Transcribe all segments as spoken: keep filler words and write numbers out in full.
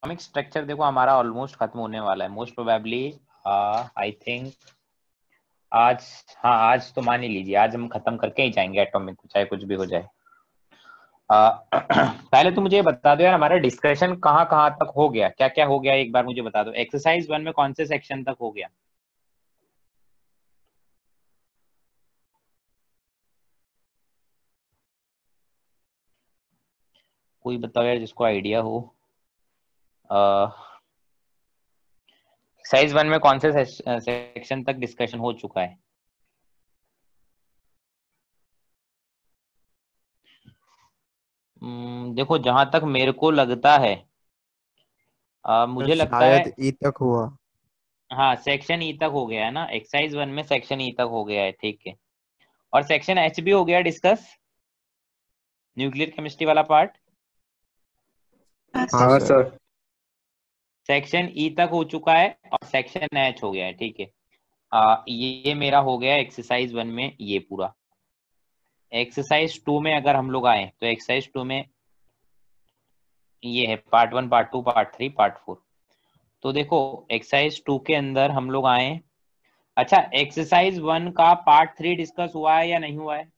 Economic structure देखो हमारा almost खत्म होने वाला है, मोस्ट प्रोबेबली आई थिंक आज, हाँ आज तो मान ही लीजिए आज हम खत्म करके ही जाएंगे एटॉमिक, चाहे कुछ भी हो जाए। आ, पहले तो मुझे बता दो यार हमारा डिस्कशन कहाँ कहाँ तक हो गया, क्या क्या हो गया एक बार मुझे बता दो। एक्सरसाइज वन में कौन से सेक्शन तक हो गया? कोई बताओ यार जिसको आइडिया हो। एक्सरसाइज वन में कौन से सेक्शन तक डिस्कशन हो चुका है? हम्म, देखो जहां तक मेरे को लगता है, आ, सर मुझे लगता है शायद ई तक हुआ। हाँ सेक्शन ई तक हो गया है ना, एक्सरसाइज वन में सेक्शन ई तक हो गया है, ठीक है। और सेक्शन एच भी हो गया डिस्कस, न्यूक्लियर केमिस्ट्री वाला पार्ट। हाँ हाँ sir. Sir. Sir. Section E तक हो चुका है और सेक्शन एच हो गया है, ठीक है। आ, ये मेरा हो गया एक्सरसाइज वन में ये पूरा। एक्सरसाइज टू में अगर हम लोग आए तो एक्सरसाइज टू में ये है part one, part two, part three, part four. तो देखो एक्सरसाइज टू के अंदर हम लोग आए। अच्छा एक्सरसाइज वन का पार्ट थ्री डिस्कस हुआ है या नहीं हुआ है?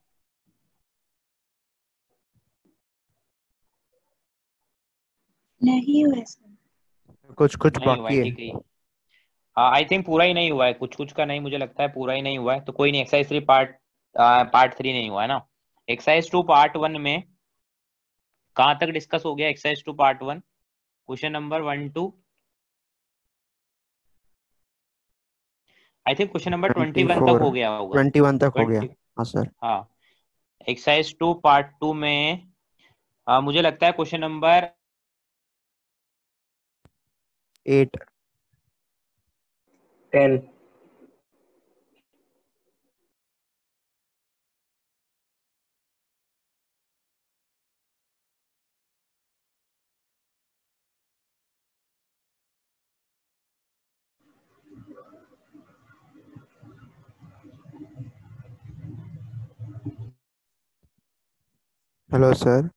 नहीं हुआ सर। कुछ कुछ नहीं हुआ है, बाकी है। ठीक है। हाँ आई थिंक पूरा ही नहीं हुआ है, कुछ कुछ का नहीं, मुझे लगता है पूरा ही नहीं हुआ है। तो कोई नहीं, exercise three part part three नहीं हुआ है ना। एक्सरसाइज टू पार्ट वन में कहाँ तक डिस्कस हो गया? Exercise two part one question number one two, I think question number twenty twenty one तक फोर हो गया होगा। ट्वेंटी वन तक हो गया। ट्वेंटी, हाँ सर। हाँ। एक्सरसाइज टू पार्ट टू में आ, मुझे लगता है question number eight. Ten. Hello sir.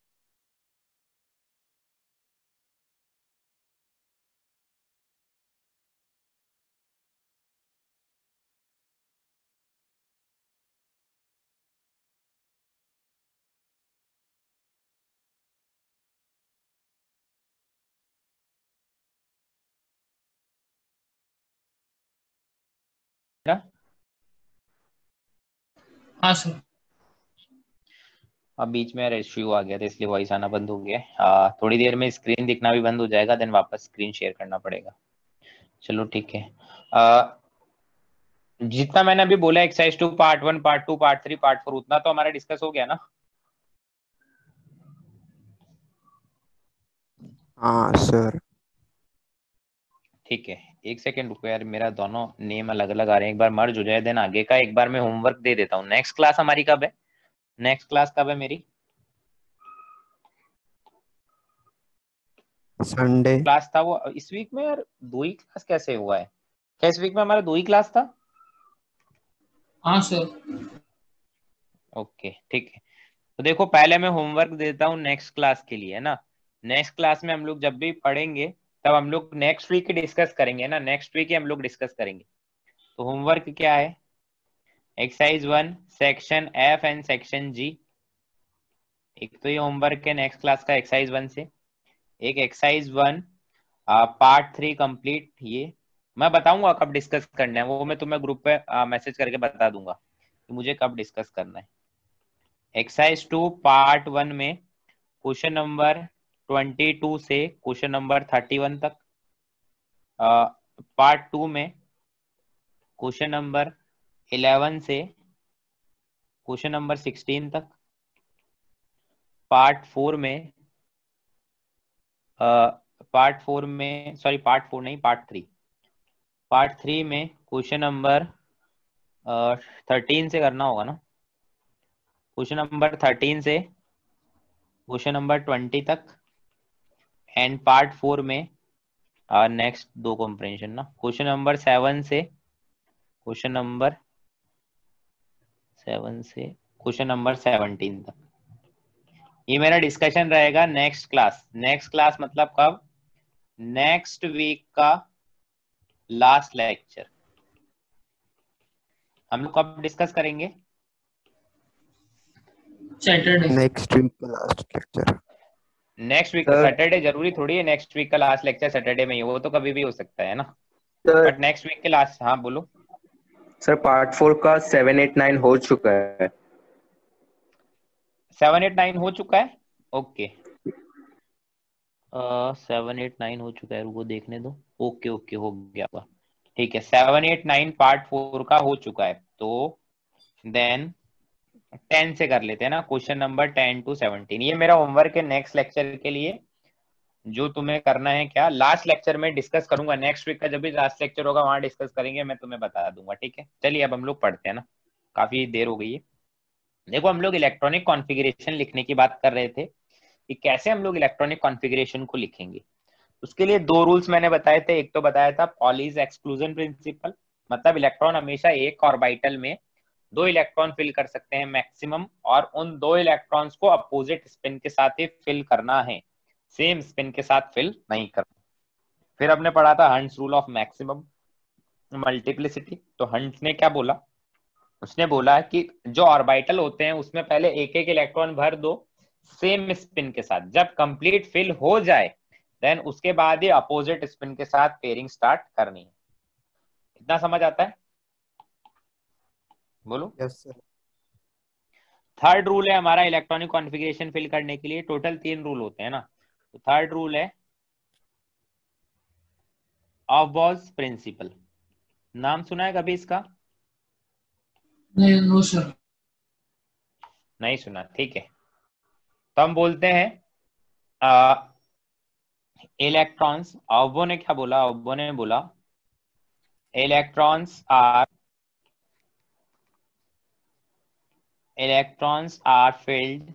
हाँ सर। अब बीच में इश्यू आ गया था इसलिए वॉइस आना बंद हो गया है। आ, थोड़ी देर में स्क्रीन दिखना भी बंद हो जाएगा, देन वापस स्क्रीन शेयर करना पड़ेगा। चलो ठीक है। आ, जितना मैंने अभी बोला exercise two part one, part two, part three, part four, उतना तो हमारा डिस्कस हो गया ना। हाँ सर। ठीक है, एक सेकंड रुको यार, मेरा दोनों नेम अलग अलग आ रहे हैं, एक बार मर्ज हो जाए देन आगे का एक बार मैं होमवर्क दे देता हूँ। नेक्स्ट क्लास हमारी कब है? नेक्स्ट क्लास कब है मेरी? संडे। क्लास था वो इस वीक में यार, दो ही क्लास कैसे हुआ है? क्या इस वीक में हमारा दो ही क्लास था? हाँ सर। ओके ठीक है। तो देखो पहले मैं होमवर्क देता हूँ नेक्स्ट क्लास के लिए, है ना। नेक्स्ट क्लास में हम लोग जब भी पढ़ेंगे तब हम लोग नेक्स्ट वीक डिस्कस करेंगे ना, नेक्स्ट वीक ही हम लोग डिस्कस करेंगे। तो होमवर्क क्या है? Exercise one section F and section G, एक तो ये होमवर्क है नेक्स्ट क्लास का एक्सरसाइज वन से। एक exercise one part three complete, ये मैं बताऊंगा कब डिस्कस करना है, वो मैं तुम्हें ग्रुप पे मैसेज करके बता दूंगा कि मुझे कब डिस्कस करना है। एक्सरसाइज टू पार्ट वन में क्वेश्चन नंबर ट्वेंटी टू से क्वेश्चन नंबर थर्टी वन तक। पार्ट टू में क्वेश्चन नंबर इलेवन से क्वेश्चन नंबर सिक्सटीन तक। पार्ट फोर में पार्ट फोर में सॉरी पार्ट फोर नहीं पार्ट थ्री, पार्ट थ्री में क्वेश्चन नंबर थर्टीन से करना होगा ना, क्वेश्चन नंबर थर्टीन से क्वेश्चन नंबर ट्वेंटी तक। एंड पार्ट फोर में नेक्स्ट दो कॉम्प्रिहेंशन ना, क्वेश्चन नंबर सेवन से क्वेश्चन नंबर सेवन से क्वेश्चन नंबर सेवनटीन तक। ये मेरा डिस्कशन रहेगा नेक्स्ट क्लास। नेक्स्ट क्लास मतलब कब? नेक्स्ट वीक का लास्ट लेक्चर हम लोग कब डिस्कस करेंगे? सैटरडे। नेक्स्ट वीक का last lecture. Next week sir Saturday जरूरी थोड़ी है नेक्स्ट वीक का लास्ट लेक्चर सैटरडे में ही, वो तो कभी भी हो सकता है ना, सर बट नेक्स्ट वीक के लास्ट। हाँ बोलो। सर पार्ट फोर का सेवन एट नाइन हो चुका है। सेवन एट नाइन हो चुका है, ओके। सेवन एट नाइन हो चुका है, रुको देखने दो। ओके ओके हो गया होगा, ठीक है। Seven eight nine part four का हो चुका है, तो देन टेन से कर लेते हैं ना, question number ten to seventeen. ये मेरा होमवर्क है नेक्स्ट लेक्चर के लिए। जो तुम्हें करना है क्या, लास्ट लेक्चर में डिस्कस करूंगा, नेक्स्ट वीक का जब भी लास्ट लेक्चर होगा वहां डिस्कस करेंगे, मैं तुम्हें बता दूंगा, ठीक है। चलिए अब हम लोग पढ़ते हैं ना, काफी देर हो गई है। देखो हम लोग इलेक्ट्रॉनिक कॉन्फ़िगरेशन लिखने की बात कर रहे थे कि कैसे हम लोग इलेक्ट्रॉनिक कॉन्फ़िगरेशन को लिखेंगे। उसके लिए दो रूल्स मैंने बताए थे। एक तो बताया था पॉलीज एक्सक्लूजन प्रिंसिपल, मतलब इलेक्ट्रॉन हमेशा एक ऑर्बिटल में दो इलेक्ट्रॉन फिल कर सकते हैं मैक्सिमम, और उन दो इलेक्ट्रॉन्स को अपोजिट स्पिन के साथ ही फिल करना है, सेम स्पिन के साथ फिल नहीं करना। फिर हमने पढ़ा था Hund's rule of maximum multiplicity. तो हंट्स ने क्या बोला, उसने बोला कि जो ऑर्बिटल होते हैं उसमें पहले एक एक इलेक्ट्रॉन भर दो सेम स्पिन के साथ, जब कंप्लीट फिल हो जाए देन उसके बाद ही अपोजिट स्पिन के साथ पेयरिंग स्टार्ट करनी है। इतना समझ आता है? बोलो। Yes sir. थर्ड रूल है हमारा इलेक्ट्रॉनिक कॉन्फ़िगरेशन फिल करने के लिए, टोटल तीन रूल होते हैं ना। तो थर्ड रूल है ऑफ प्रिंसिपल। नाम सुना है कभी इसका? नहीं, नो सर। नहीं सुना, ठीक है। तो हम बोलते हैं इलेक्ट्रॉन्स, ऑब्बो ने क्या बोला, ऑब्बो ने बोला electrons are electrons are filled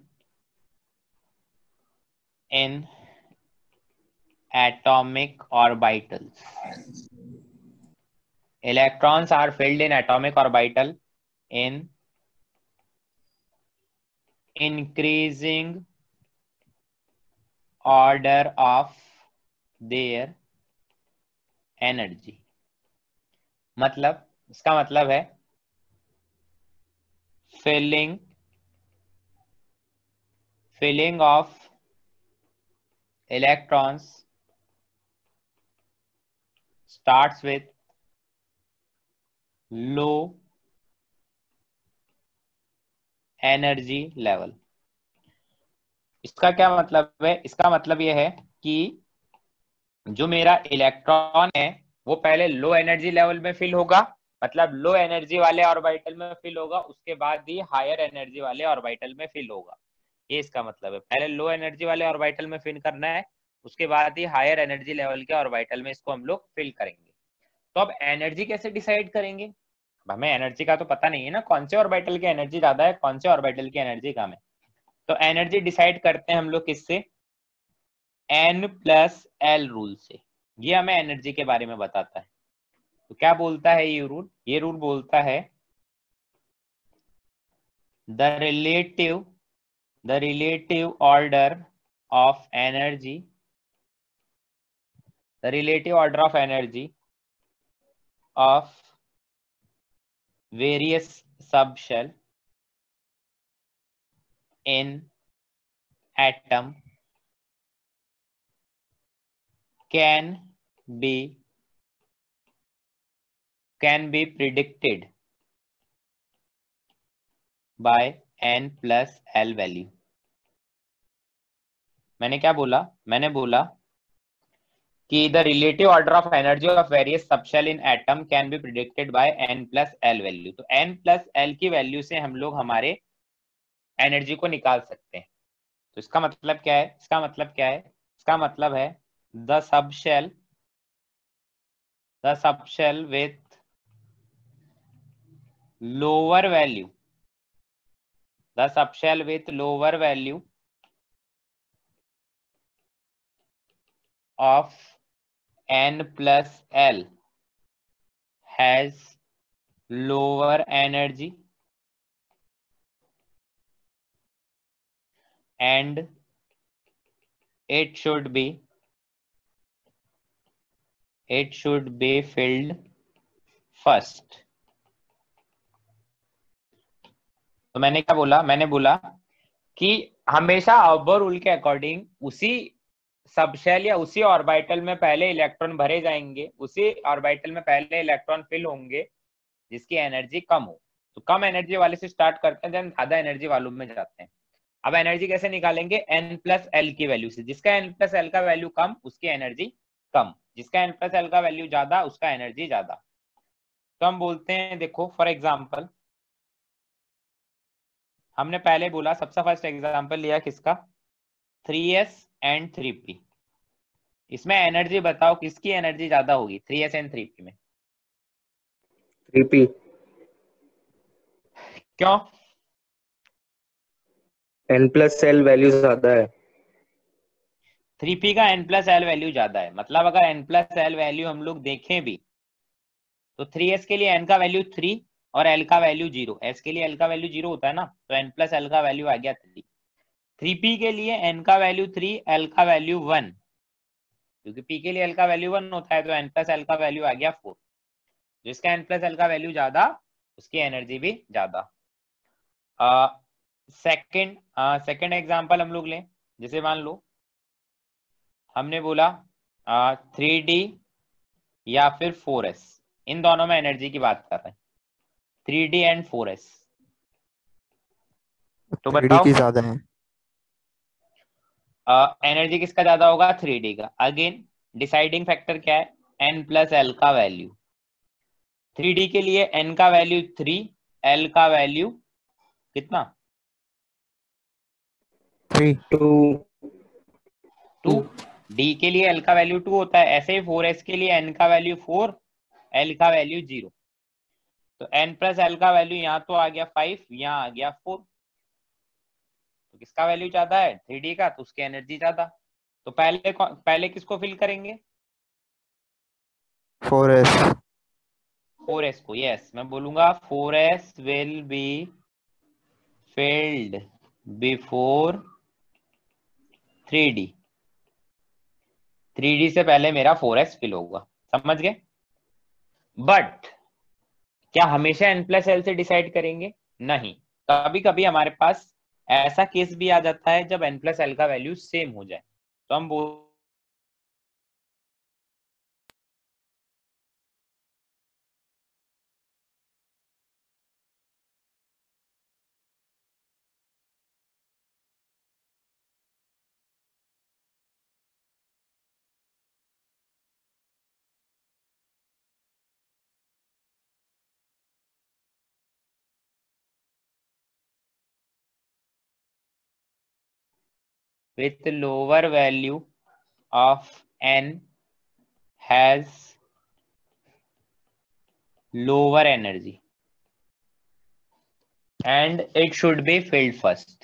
in atomic orbitals. Electrons are filled in atomic orbital in increasing order of their energy. मतलब इसका मतलब है filling filling of electrons starts with low energy level. इसका क्या मतलब है? इसका मतलब यह है कि जो मेरा इलेक्ट्रॉन है वो पहले लो एनर्जी लेवल में फिल होगा, मतलब लो एनर्जी वाले ऑर्बिटल में फिल होगा, उसके बाद ही हायर एनर्जी वाले ऑर्बिटल में फिल होगा। ये इसका मतलब है, पहले लो एनर्जी वाले ऑर्बिटल में फिल करना है, उसके बाद ही हायर एनर्जी लेवल के ऑर्बिटल में इसको हम लोग फिल करेंगे। तो अब एनर्जी कैसे डिसाइड करेंगे? हमें एनर्जी का तो पता नहीं है ना, कौन से ऑर्बिटल की एनर्जी ज्यादा है, कौन से ऑर्बिटल की एनर्जी कम है। तो एनर्जी डिसाइड करते हैं हम लोग किससे? एन प्लस एल रूल से। ये हमें एनर्जी के बारे में बताता है। तो क्या बोलता है ये रूल? ये रूल बोलता है the relative the relative order of energy the relative order of energy of various subshell in atom can be can be predicted by n plus l value. मैंने क्या बोला? मैंने बोला कि the relative order of energy of various subshell in atom can be predicted by n plus l value. तो n plus l की value से हम लोग हमारे एनर्जी को निकाल सकते हैं। तो इसका मतलब क्या है? इसका मतलब क्या है? इसका मतलब है the subshell the subshell with lower value the subshell with lower value of n plus l has lower energy and it should be it should be filled first. तो मैंने क्या बोला, मैंने बोला कि हमेशा अबर रूल के अकॉर्डिंग उसी सबशेल या उसी ऑर्बिटल में पहले इलेक्ट्रॉन भरे जाएंगे, उसी ऑर्बिटल में पहले इलेक्ट्रॉन फिल होंगे जिसकी एनर्जी कम हो। तो कम एनर्जी वाले से स्टार्ट करते हैं, देन ज्यादा एनर्जी वालों में जाते हैं। अब एनर्जी कैसे निकालेंगे, एन प्लस एल की वैल्यू से। जिसका एन प्लस एल का वैल्यू कम उसकी एनर्जी कम, जिसका एन प्लस एल का वैल्यू ज्यादा उसका एनर्जी ज्यादा। तो हम बोलते हैं, देखो फॉर एग्जाम्पल हमने पहले बोला, सबसे फर्स्ट एग्जाम्पल लिया किसका, three s and three p. इसमें एनर्जी बताओ किसकी एनर्जी ज्यादा होगी, three s and three P में। Three p. क्यों? एन प्लस एल वैल्यू ज्यादा है। थ्री पी का एन प्लस एल वैल्यू ज्यादा है, मतलब अगर एन प्लस एल वैल्यू हम लोग देखें भी तो थ्री एस के लिए एन का वैल्यू थ्री और एल का वैल्यू जीरो। एस के लिए एल का वैल्यू जीरो होता है ना, तो एन प्लस एल का वैल्यू आ गया थ्री। थ्री पी के लिए एन का वैल्यू थ्री, एल का वैल्यू वन, क्योंकि पी के लिए एल का वैल्यू वन होता है, तो एन प्लस एल का वैल्यू आ गया फोर। जिसका एन प्लस एल का वैल्यू ज्यादा उसकी एनर्जी भी ज्यादा। सेकंड सेकंड एग्जांपल हम लोग लें, जैसे मान लो हमने बोला थ्री डी या फिर फोर एस, इन दोनों में एनर्जी की बात कर रहे हैं, three d and four S. तो थ्री डी बताओ की ज्यादा है। एनर्जी uh, किसका ज्यादा होगा, थ्री डी का। अगेन डिसाइडिंग फैक्टर क्या है, एन प्लस एल का वैल्यू। थ्री डी के लिए एन का वैल्यू थ्री, एल का वैल्यू कितना, थ्री। टू। टू। डी के लिए एल का वैल्यू टू होता है, ऐसे ही फोर एस के लिए एन का वैल्यू फोर, एल का वैल्यू जीरो। तो एन प्लस एल का वैल्यू यहाँ तो आ गया फाइव, यहाँ आ गया फोर। तो किसका वैल्यू ज्यादा है, थ्री डी का, तो उसकी एनर्जी ज्यादा। तो पहले पहले किसको फिल करेंगे, फोर एस। फोर एस को। यस, मैं बोलूंगा four s will be filled before three D. Three D से पहले मेरा फोर एस फिल होगा, समझ गए। बट क्या हमेशा एन प्लस एल से डिसाइड करेंगे, नहीं। कभी कभी हमारे पास ऐसा केस भी आ जाता है जब एन प्लस एल का वैल्यू सेम हो जाए, तो हम बोल with lower value of n has lower energy and it should be filled first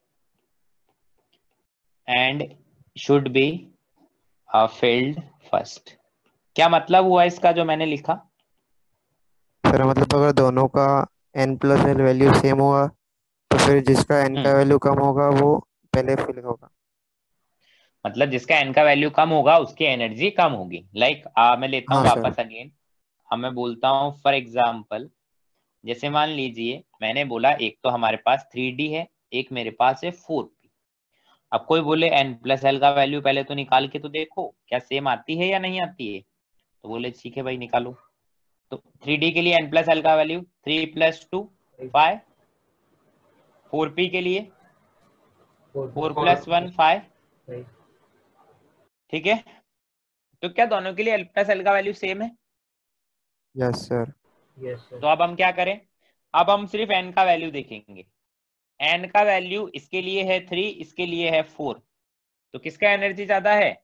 and should be uh, filled first। क्या मतलब हुआ इसका जो मैंने लिखा, सर मतलब अगर दोनों का n plus l value same होगा तो फिर जिसका एन का हम्म वैल्यू कम होगा वो पहले फिल होगा। मतलब जिसका एन का वैल्यू कम होगा उसकी एनर्जी कम होगी। लाइक like, मैं लेता हूँ हाँ सर। वापस अगेन। अब मैं बोलता हूँ फॉर एग्जाम्पल, जैसे मान लीजिए मैंने बोला एक तो हमारे पास थ्री डी है, एक मेरे पास है फोर पी। अब कोई बोले एन प्लस एल का वैल्यू पहले तो निकाल के तो देखो क्या सेम आती है या नहीं आती है। तो बोले ठीक है भाई निकालो। तो थ्री डी के लिए एन प्लस एल का value three plus two five, four p के लिए फोर प्लस वन फाइव, ठीक है। तो क्या दोनों के लिए एल प्लस एल का वैल्यू सेम है? Yes sir. तो अब हम क्या करें, अब हम सिर्फ एन का वैल्यू देखेंगे। एन का वैल्यू इसके लिए है थ्री, इसके लिए है फोर, तो किसका एनर्जी ज्यादा है,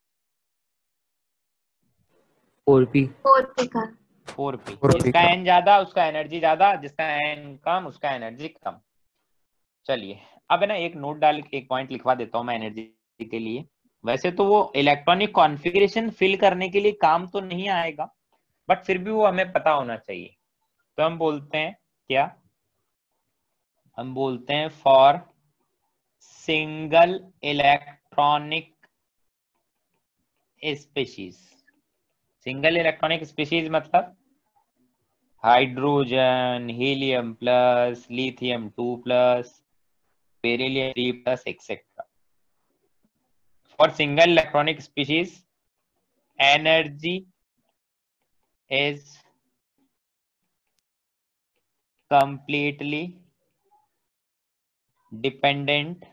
फोर पी। फोर पी का। Four p. फोर पी जिसका का। एन ज्यादा उसका एनर्जी ज्यादा, जिसका एन कम उसका एनर्जी कम। चलिए अब है ना एक नोट डाल के एक पॉइंट लिखवा देता हूं मैं एनर्जी के लिए। वैसे तो वो इलेक्ट्रॉनिक कॉन्फ़िगरेशन फिल करने के लिए काम तो नहीं आएगा, बट फिर भी वो हमें पता होना चाहिए। तो हम बोलते हैं क्या, हम बोलते हैं for single electronic species, single electronic species मतलब hydrogen, helium plus, lithium two plus, beryllium three plus etcetera. For single electronic species, energy is completely dependent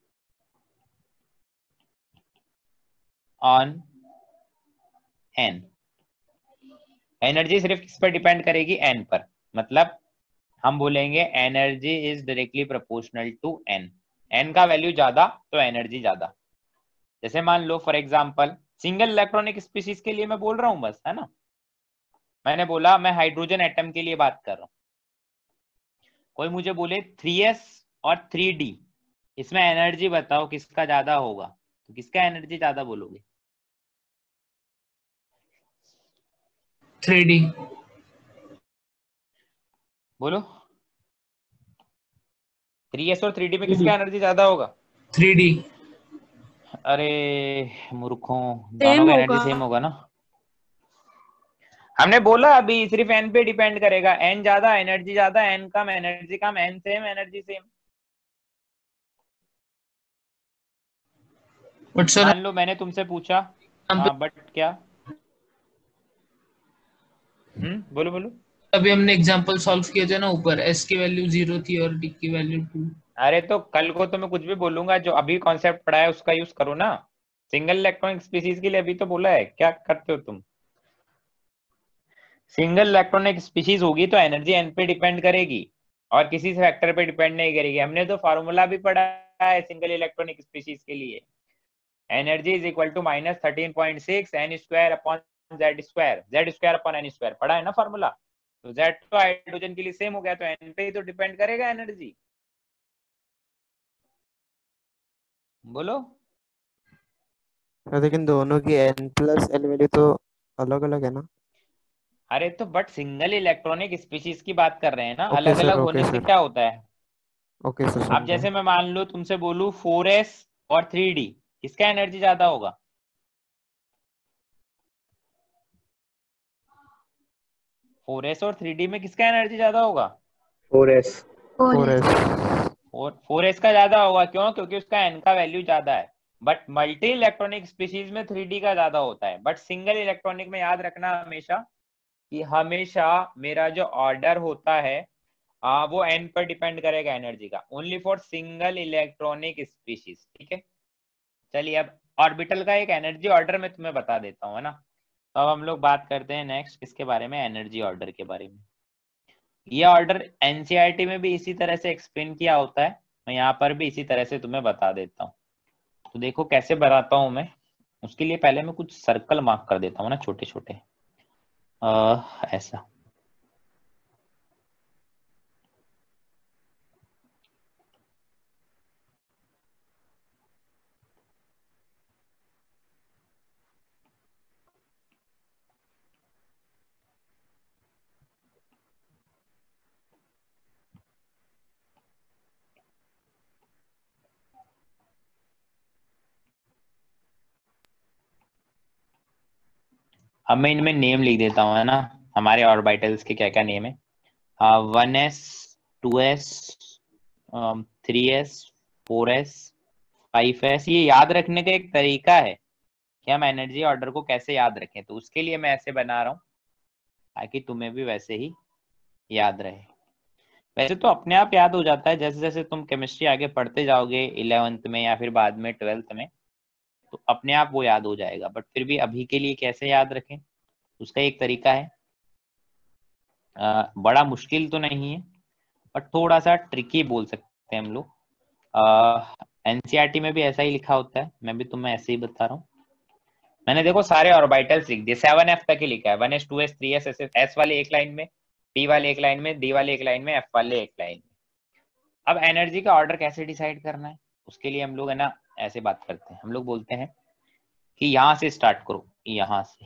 on n. Energy सिर्फ किस पर डिपेंड करेगी? n पर. मतलब हम बोलेंगे energy is directly proportional to n. n का वैल्यू ज्यादा तो एनर्जी ज्यादा. जैसे मान लो for example single electronic species के लिए मैं बोल रहा हूं बस, है ना. मैंने बोला मैं हाइड्रोजन एटम के लिए बात कर रहा हूं. कोई मुझे बोले थ्री एस और थ्री डी, इसमें एनर्जी बताओ किसका ज्यादा होगा, तो किसका एनर्जी ज्यादा बोलोगे? Three d. बोलो. थ्री एस और थ्री डी में किसका एनर्जी ज्यादा होगा? Three d. अरे मूर्खों, दोनों का एनर्जी सेम होगा ना. हमने बोला अभी सिर्फ एन पे डिपेंड करेगा. एन ज्यादा एनर्जी ज्यादा, एन कम एनर्जी कम, n same energy same. But sir मान लो मैंने तुमसे पूछा, हाँ बट क्या? हम्म बोलो बोलो. अभी हमने एग्जांपल सॉल्व किए थे ना, ऊपर एस की वैल्यू जीरो थी और डी की वैल्यू टू. अरे तो कल को तो मैं कुछ भी बोलूंगा, जो अभी कॉन्सेप्ट पढ़ा है उसका यूज करो ना. सिंगल इलेक्ट्रॉनिक स्पीशीज के लिए अभी तो बोला है, क्या करते हो तुम? सिंगल इलेक्ट्रॉनिक स्पीशीज होगी तो एनर्जी एन पे डिपेंड करेगी और किसी फैक्टर पे डिपेंड नहीं करेगी. हमने तो फार्मूला भी पढ़ा है सिंगल इलेक्ट्रॉनिक स्पीशीज के लिए. Energy is equal to minus thirteen point six n square upon z square, z square upon n square. पढ़ा है ना फार्मूला. तो जेड तो हाइड्रोजन के लिए सेम हो गया, तो एन पे ही तो डिपेंड करेगा एनर्जी. बोलो. लेकिन दोनों की एन प्लस एल वैल्यू तो अलग अलग है ना. अरे तो बट सिंगल इलेक्ट्रॉनिक स्पीशीज की बात कर रहे हैं ना, ओके अलग सर, अलग ओके होने से सर, क्या होता है? ओके सर, अब समझा. जैसे मैं मान लो तुमसे बोलूं फोर एस और थ्री डी, किसका एनर्जी ज्यादा होगा? फोर एस और थ्री डी में किसका एनर्जी ज्यादा होगा? Four S. Four s. और फोर एस का ज्यादा होगा. क्यों? क्योंकि उसका एन का वैल्यू ज्यादा है. बट मल्टी इलेक्ट्रॉनिक स्पीशीज में थ्री डी का ज्यादा होता है. बट सिंगल इलेक्ट्रॉनिक में याद रखना हमेशा कि हमेशा मेरा जो ऑर्डर होता है आ, वो एन पर डिपेंड करेगा एनर्जी का. Only for single electronic species. ठीक है. चलिए अब ऑर्बिटल का एक एनर्जी ऑर्डर में तुम्हें बता देता हूँ, है ना. तो अब हम लोग बात करते हैं नेक्स्ट किसके बारे में? एनर्जी ऑर्डर के बारे में. ये ऑर्डर एनसीईआरटी में भी इसी तरह से एक्सप्लेन किया होता है. मैं यहाँ पर भी इसी तरह से तुम्हें बता देता हूँ. तो देखो कैसे बताता हूँ मैं. उसके लिए पहले मैं कुछ सर्कल मार्क कर देता हूँ ना, छोटे छोटे. ऐसा. अब मैं इनमें नेम लिख देता हूँ, है ना, हमारे ऑर्बिटल्स के क्या क्या नेम है. One S, two s, three s, four s, five s. ये याद रखने का एक तरीका है कि हम एनर्जी ऑर्डर को कैसे याद रखें. तो उसके लिए मैं ऐसे बना रहा हूँ ताकि तुम्हें भी वैसे ही याद रहे. वैसे तो अपने आप याद हो जाता है जैसे जैसे तुम केमिस्ट्री आगे पढ़ते जाओगे इलेवेंथ में या फिर बाद में ट्वेल्थ में, तो अपने आप वो याद हो जाएगा. बट फिर भी अभी के लिए कैसे याद रखें, उसका एक तरीका है. आ, बड़ा मुश्किल तो नहीं है बट थोड़ा सा ट्रिकी बोल सकते हैं हम लोग. एनसीईआरटी में भी ऐसा ही लिखा होता है, मैं भी तुम्हें ऐसे ही बता रहा हूँ. मैंने देखो सारे ऑर्बिटल्स लिख दिए, सेवन एफ तक ही लिखा है. One S, two s, three s, s वाले एक लाइन में, पी वाले एक लाइन में, डी वाले एक लाइन में, एफ वाले एक लाइन में. अब एनर्जी का ऑर्डर कैसे डिसाइड करना है, उसके लिए हम लोग है ना ऐसे बात करते हैं. हम लोग बोलते हैं कि यहां से स्टार्ट करो, यहां से.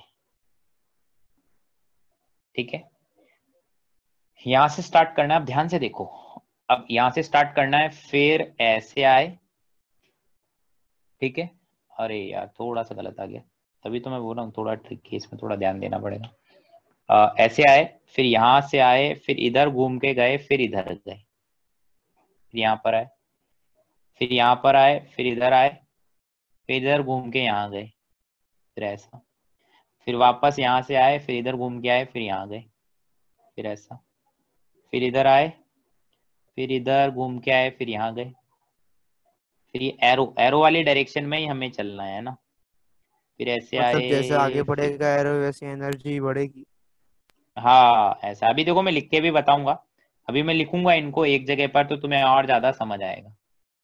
ठीक है. यहां से स्टार्ट करना है. अब ध्यान से देखो. अब यहां से स्टार्ट करना है, फिर ऐसे आए. ठीक है. अरे यार थोड़ा सा गलत आ गया. तभी तो मैं बोल रहा हूँ थोड़ा ट्रिकी, इसमें थोड़ा ध्यान देना पड़ेगा। आ, ऐसे आए, फिर यहाँ से आए, फिर इधर घूम के गए, फिर इधर गए, फिर यहाँ पर आए, फिर यहाँ पर आए, फिर इधर आए, फिर इधर घूम के यहाँ गए, फिर ऐसा, फिर वापस यहाँ से आए, फिर इधर घूम के आए, फिर यहाँ गए, फिर ऐसा, फिर इधर आए, फिर इधर घूम के आए, फिर यहाँ गए, फिर ये एरो एरो वाली डायरेक्शन में ही हमें चलना है ना। फिर ऐसे मतलब आए, जैसे आगे फिर बढ़ेगा एरो वैसे एनर्जी बढ़ेगी। हाँ ऐसा। अभी देखो मैं लिख के भी बताऊंगा, अभी मैं लिखूंगा इनको एक जगह पर तो तुम्हें और ज्यादा समझ आएगा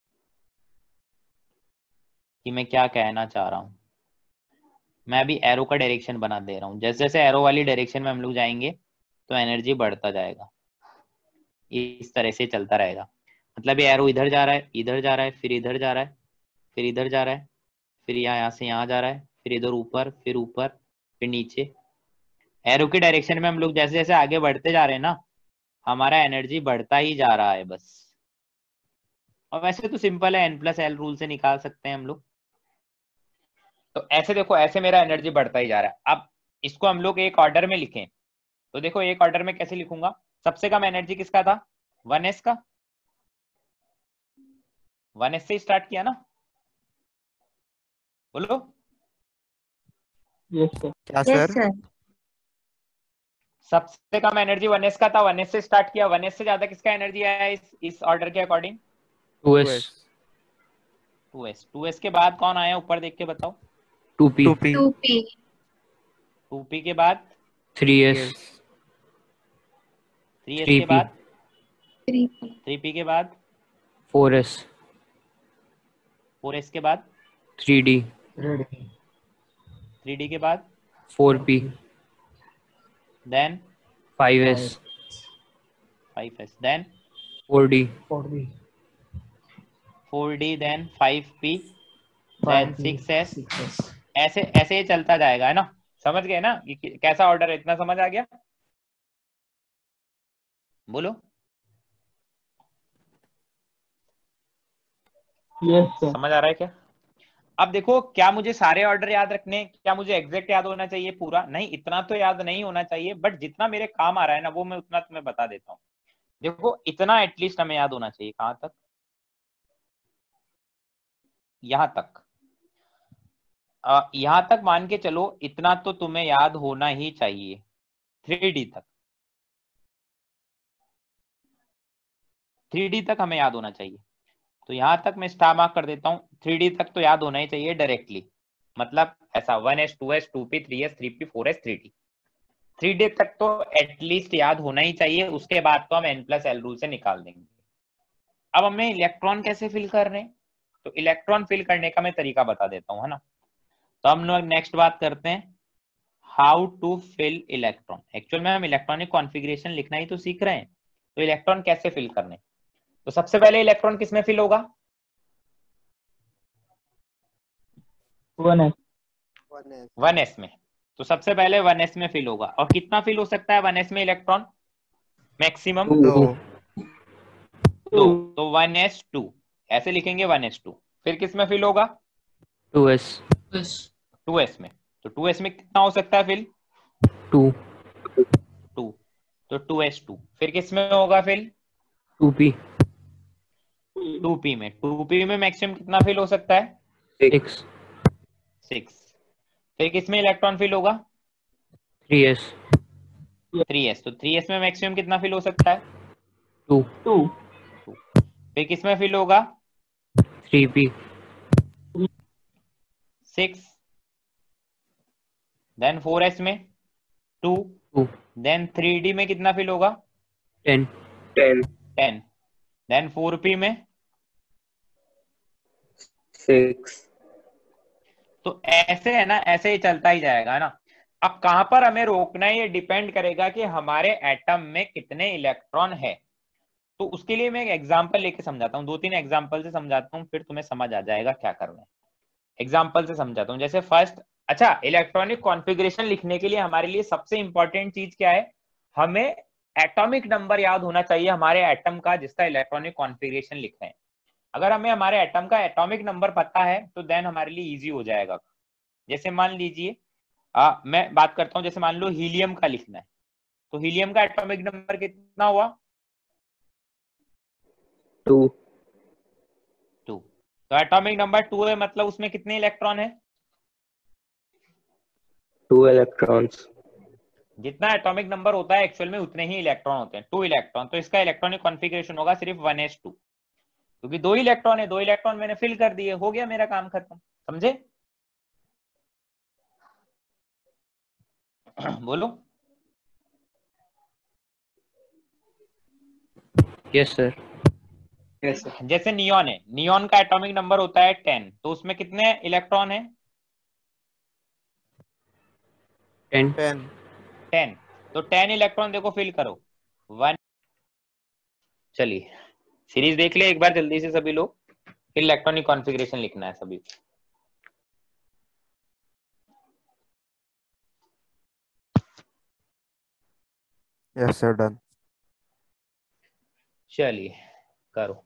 कि मैं क्या कहना चाह रहा हूँ। मैं अभी एरो का डायरेक्शन बना दे रहा हूँ, जैसे जैसे एरो वाली डायरेक्शन में हम लोग जाएंगे तो एनर्जी बढ़ता जाएगा, इस तरह से चलता रहेगा। मतलब ये एरो इधर जा रहा है, इधर जा रहा है, फिर इधर जा रहा है, फिर इधर जा रहा है, फिर यहाँ यहाँ से यहाँ जा रहा है, फिर इधर ऊपर, फिर ऊपर, फिर नीचे। एरो की डायरेक्शन में हम लोग जैसे जैसे आगे बढ़ते जा रहे हैं ना, हमारा एनर्जी बढ़ता ही जा रहा है बस। और वैसे तो सिंपल है, एन प्लस एल रूल से निकाल सकते हैं हम लोग। तो ऐसे देखो, ऐसे मेरा एनर्जी बढ़ता ही जा रहा है। अब इसको हम लोग एक ऑर्डर में लिखें तो देखो एक ऑर्डर में कैसे लिखूंगा। सबसे कम एनर्जी किसका था, वन एस का, वन एस से स्टार्ट किया ना, बोलो। Yes sir. क्या यस सर? सर। सबसे कम एनर्जी वन एस का था, वन एस से स्टार्ट किया। वन एस से ज्यादा किसका एनर्जी आया इस इस ऑर्डर के according, two S. Two S. Two s के बाद कौन आया ऊपर देख के बताओ, two p. Two p. Two p. Two P के बाद three S. Three S three के पी। बाद थ्री पी। थ्री पी के बाद फोर एस। फोर एस के बाद थ्री डी। थ्री डी के बाद four p. Then five s. Five s, then four d. Four d, then five p, then six s. ऐसे ऐसे ही चलता जाएगा, है ना। समझ गए ना कि कि- कैसा ऑर्डर है, इतना समझ आ गया, बोलो। Yes sir. समझ आ रहा है क्या। अब देखो, क्या मुझे सारे ऑर्डर याद रखने, क्या मुझे एग्जैक्ट याद होना चाहिए पूरा, नहीं, इतना तो याद नहीं होना चाहिए, बट जितना मेरे काम आ रहा है ना वो मैं उतना तुम्हें बता देता हूँ। देखो इतना एटलीस्ट हमें याद होना चाहिए, कहां तक, यहां तक। आ, यहां तक मान के चलो, इतना तो तुम्हें याद होना ही चाहिए, थ्री डी तक। थ्री डी तक हमें याद होना चाहिए, तो यहां तक मैं स्टार मार्क कर देता हूँ। थ्री डी तक तो याद होना ही चाहिए डायरेक्टली, मतलब ऐसा one S, two S, two P, three S, three P, four s, three D. Three d तक तो एटलीस्ट याद होना ही चाहिए, उसके बाद तो हम एन प्लस एल रूल से निकाल देंगे। अब हमें इलेक्ट्रॉन कैसे फिल कर रहे हैं, तो इलेक्ट्रॉन फिल करने का मैं तरीका बता देता हूँ, है ना। तो हम लोग नेक्स्ट बात करते हैं, how to fill electron. Actual में हम इलेक्ट्रॉनिक कॉन्फ़िगरेशन लिखना ही तो सीख रहे हैं, तो इलेक्ट्रॉन कैसे फिल करने। तो सबसे पहले इलेक्ट्रॉन किस में फिल होगा, वन एस। वन एस में। तो सबसे पहले वन एस में फिल होगा, और कितना फिल हो सकता है वन एस में इलेक्ट्रॉन, मैक्सिमम दो। दो। तो वन एस टू, ऐसे लिखेंगे वन एस टू। फिर किस में फिल होगा, टू एस। बस टू एस में। तो टू एस में कितना हो सकता है फिल, टू। टू। तो टू एस टू। फिर किस में होगा fill, two p. Two P में। टू पी में मैक्सिमम कितना फिल हो सकता है, सिक्स। सिक्स। फिर किस में इलेक्ट्रॉन फिल होगा, थ्री एस। Three s. तो थ्री एस में मैक्सिमम कितना फिल हो सकता है, टू। टू। फिर किस में फिल होगा, three P. Six. Then four s में two. Two. Then three D में कितना फिल होगा, ten. Ten, ten. Then four P में, सिक्स, तो ऐसे है ना, ऐसे ही चलता ही जाएगा, है ना। अब कहां पर हमें रोकना है, ये डिपेंड करेगा कि हमारे एटम में कितने इलेक्ट्रॉन है। तो उसके लिए मैं एक एग्जांपल लेके समझाता हूँ, दो तीन एग्जांपल से समझाता हूँ, फिर तुम्हें समझ आ जाएगा क्या करना है। एग्जांपल से समझाता हूँ, जैसे फर्स्ट, अच्छा, इलेक्ट्रॉनिक कॉन्फ़िगरेशन लिखने के लिए हमारे लिए सबसे इंपॉर्टेंट चीज क्या है, हमें एटॉमिक नंबर याद होना चाहिए हमारे एटम का जिसका इलेक्ट्रॉनिक कॉन्फ़िगरेशन लिख रहे हैं। अगर हमें हमारे एटम का एटॉमिक नंबर पता है तो देन हमारे लिए इजी हो जाएगा। जैसे मान लीजिए आ, मैं बात करता हूं, जैसे मान लो हीलियम का लिखना है, तो हीलियम का एटॉमिक नंबर कितना हुआ? टू। टू। तो एटॉमिक नंबर टू है, मतलब उसमें कितने इलेक्ट्रॉन है? Two electrons. जितना एटॉमिक नंबर होता है एक्चुअल में उतने ही इलेक्ट्रॉन होते हैं, टू इलेक्ट्रॉन। तो इसका इलेक्ट्रॉनिक कॉन्फ़िगरेशन होगा सिर्फ वन एस टू, क्योंकि दो इलेक्ट्रॉन है, दो इलेक्ट्रॉन मैंने फिल कर दिए, हो गया मेरा काम खत्म। समझे? बोलो। Yes sir. Yes sir. जैसे नियॉन है, नियॉन का एटॉमिक नंबर होता है टेन, तो उसमें कितने इलेक्ट्रॉन है? टेन। टेन। टेन। तो टेन इलेक्ट्रॉन देखो फिल करो, वन। चलिए सीरीज देख ले एक बार जल्दी से सभी लोग, फिर इलेक्ट्रॉनिक कॉन्फ़िगरेशन लिखना है सभी। Yes sir, done. चलिए करो।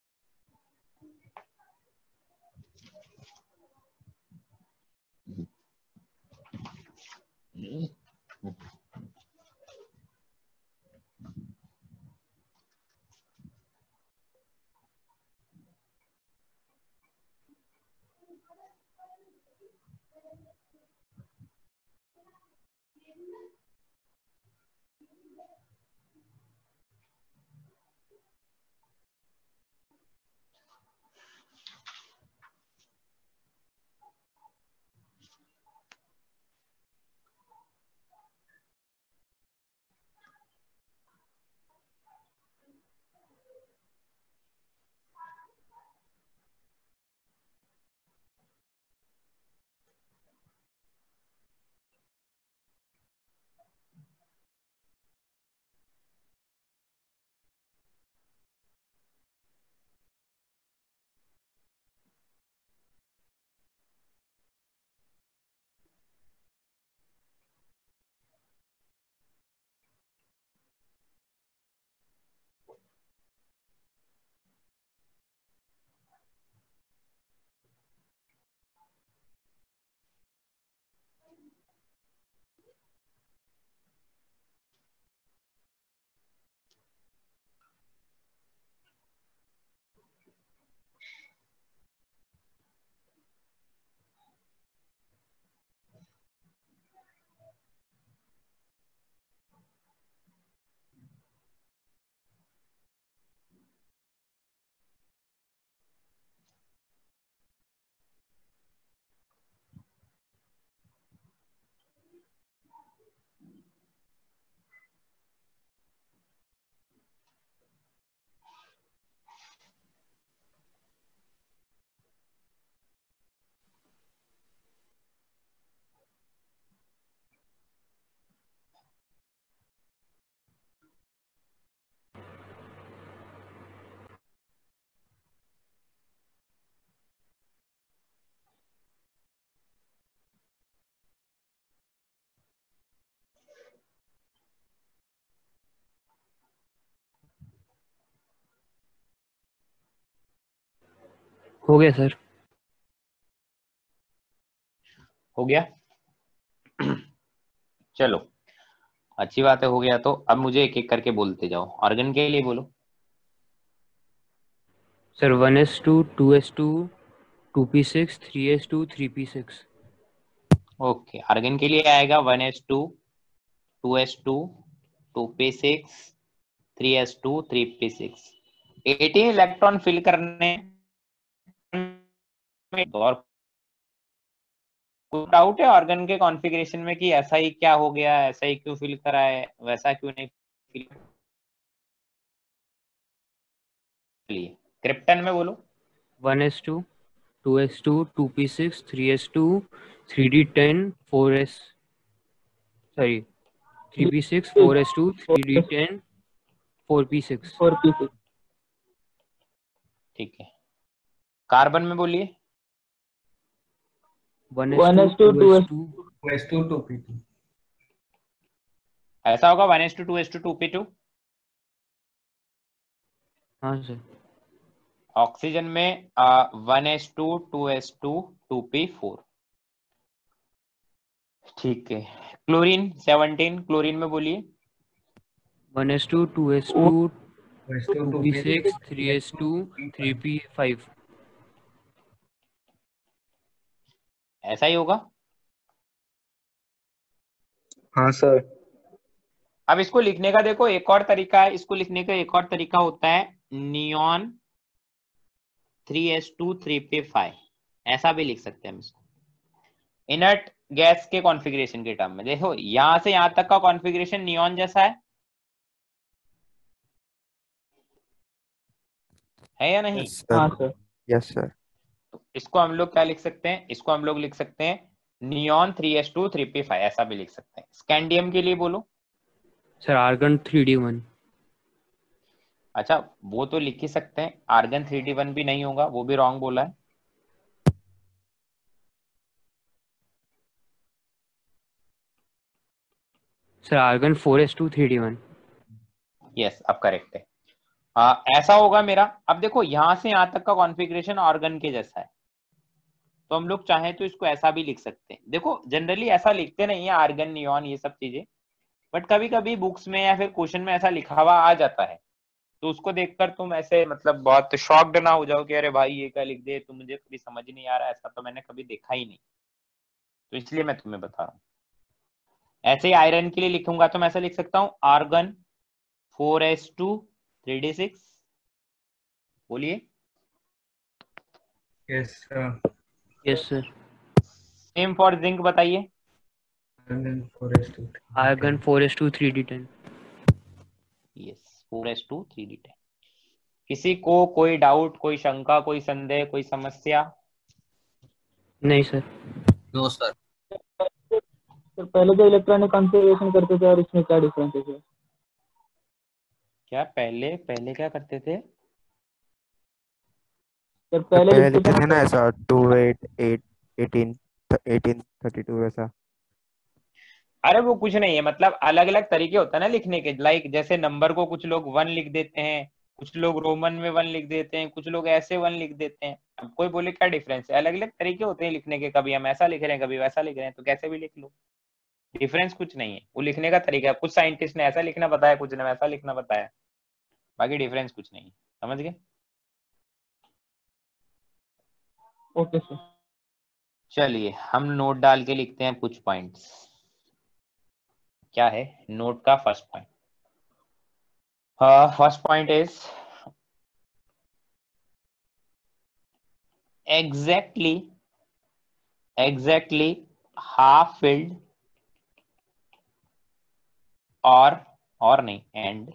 हो गया सर। हो गया? चलो अच्छी बात है, हो गया। तो अब मुझे एक एक करके बोलते जाओ। ऑर्गन के लिए बोलो। Sir one S two, two S two, two P six, three S two, three P six. Okay, argon के लिए आएगा one S two, two S two, two P six, three S two, three P six. Eighteen electron fill करने में और कुछ doubt है organ के configuration में कि ऐसा ही क्या हो गया, ऐसा ही क्यों फिल करा है, वैसा क्यों नहीं फिल? लिए क्रिप्टन में बोलो। One S two, two S two, two P six, three S two, three D ten, four s, sorry three P six, four S two, three D ten, four p six. Four p six. ठीक है। Carbon में बोलिए। One one s s two, two, two two s s two. Two S two, two p two. ऐसा होगा one S two, two S two, two p to. हाँ sir. Oxygen में one S two, two S two, two p four. ठीक है। Chlorine seventeen, chlorine में बोलिए। One S two two S two two P six three S two three P five. ऐसा ही होगा। हाँ सर। अब इसको लिखने का देखो एक और तरीका है, इसको लिखने का एक और तरीका होता है neon three S two three P five, ऐसा भी लिख सकते हैं हम इसको इनर्ट गैस के कॉन्फ़िगरेशन के टर्म में। देखो यहां से यहां तक का कॉन्फ़िगरेशन नियॉन जैसा है है या नहीं? Yes sir, yes sir. तो इसको हम लोग क्या लिख सकते हैं, इसको हम लोग लिख सकते हैं neon three S two three P five, ऐसा भी लिख सकते हैं। स्कैंडियम के लिए बोलो। Sir argon three D one. अच्छा वो तो लिख ही सकते हैं, आर्गन थ्री डी वन भी नहीं होगा, वो भी रॉन्ग बोला है। Sir argon four S two three D one. Yes अब करेक्ट है। आ, ऐसा होगा मेरा। अब देखो यहां से यहां तक का कॉन्फ़िगरेशन ऑर्गन के जैसा है, तो हम लोग चाहें तो इसको ऐसा भी लिख सकते हैं। देखो जनरली ऐसा लिखते नहीं है आर्गन नियॉन ये सब चीजें, बट कभी कभी बुक्स में या फिर क्वेश्चन में ऐसा लिखा हुआ आ जाता है, तो उसको देखकर तुम ऐसे मतलब बहुत शॉक्ड ना हो जाओ कि अरे भाई ये क्या लिख दे, तो मुझे कभी समझ नहीं आ रहा, ऐसा तो मैंने कभी देखा ही नहीं, तो इसलिए मैं तुम्हें बता रहा हूँ। ऐसे ही आयरन के लिए लिखूंगा तो मैं ऐसा लिख सकता हूँ argon four S two three D six. बोलिए। Yes sir. Yes sir. Same for zinc बताइए। Argon four S two three D ten. Yes four S two three D ten. किसी को कोई डाउट, कोई शंका, कोई संदेह, कोई समस्या? नहीं सर। No sir. सर पहले जो इलेक्ट्रॉनिक कॉन्फ़िगरेशन करते थे और इसमें क्या डिफरेंस है सर? क्या पहले पहले क्या करते थे? सर तो पहले पहले लिखते लिखते थे थे ना ना सर, ऐसा two eight eight eighteen eighteen thirty two ऐसा। अरे वो कुछ नहीं है, मतलब अलग अलग तरीके होता है ना लिखने के। लाइक जैसे नंबर को कुछ लोग वन लिख देते हैं, कुछ लोग रोमन में वन लिख देते हैं, कुछ लोग ऐसे वन लिख देते हैं। अब कोई बोले क्या डिफरेंस है, अलग अलग तरीके होते हैं लिखने के, कभी हम ऐसा लिख रहे हैं कभी वैसा लिख रहे हैं, तो कैसे भी लिख लो, डिफरेंस कुछ नहीं है, वो लिखने का तरीका है। कुछ साइंटिस्ट ने ऐसा लिखना बताया, कुछ ने वैसा लिखना बताया, बाकी डिफरेंस कुछ नहीं है। समझ गए? Okay sir. चलिए हम नोट डाल के लिखते हैं कुछ पॉइंट्स। क्या है नोट का first point? First point is exactly exactly half filled or or नहीं and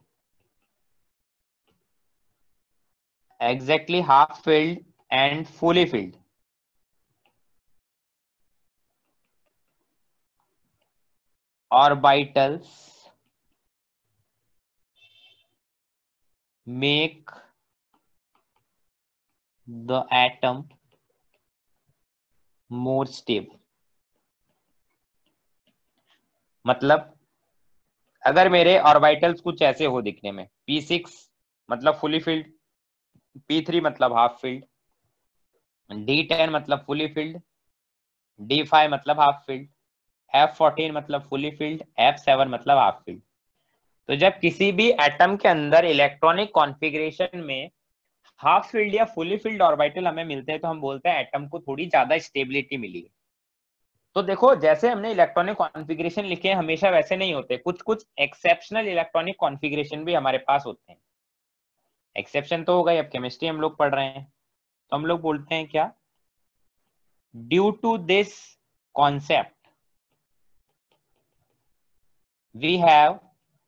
exactly half filled and fully filled orbitals make the atom more stable। मतलब अगर मेरे ऑर्बिटल्स कुछ ऐसे हो दिखने में, पी सिक्स मतलब फुली फिल्ड, पी थ्री मतलब हाफ फिल्ड, डी टेन मतलब फुली फिल्ड, डी फाइव मतलब हाफ फिल्ड, एफ फोर्टीन मतलब फुली फिल्ड, एफ सेवन मतलब हाफ फिल्ड। तो जब किसी भी एटम के अंदर इलेक्ट्रॉनिक कॉन्फ़िगरेशन में हाफ फील्ड या फुली फील्ड ऑर्बिटल हमें मिलते हैं, तो हम बोलते हैं एटम को थोड़ी ज्यादा स्टेबिलिटी मिली है। तो देखो जैसे हमने इलेक्ट्रॉनिक कॉन्फ़िगरेशन लिखे हैं हमेशा वैसे नहीं होते, कुछ कुछ एक्सेप्शनल इलेक्ट्रॉनिक कॉन्फ़िगरेशन भी हमारे पास होते हैं। एक्सेप्शन तो हो गई, अब केमिस्ट्री हम लोग पढ़ रहे हैं, तो हम लोग बोलते हैं क्या, due to this concept we have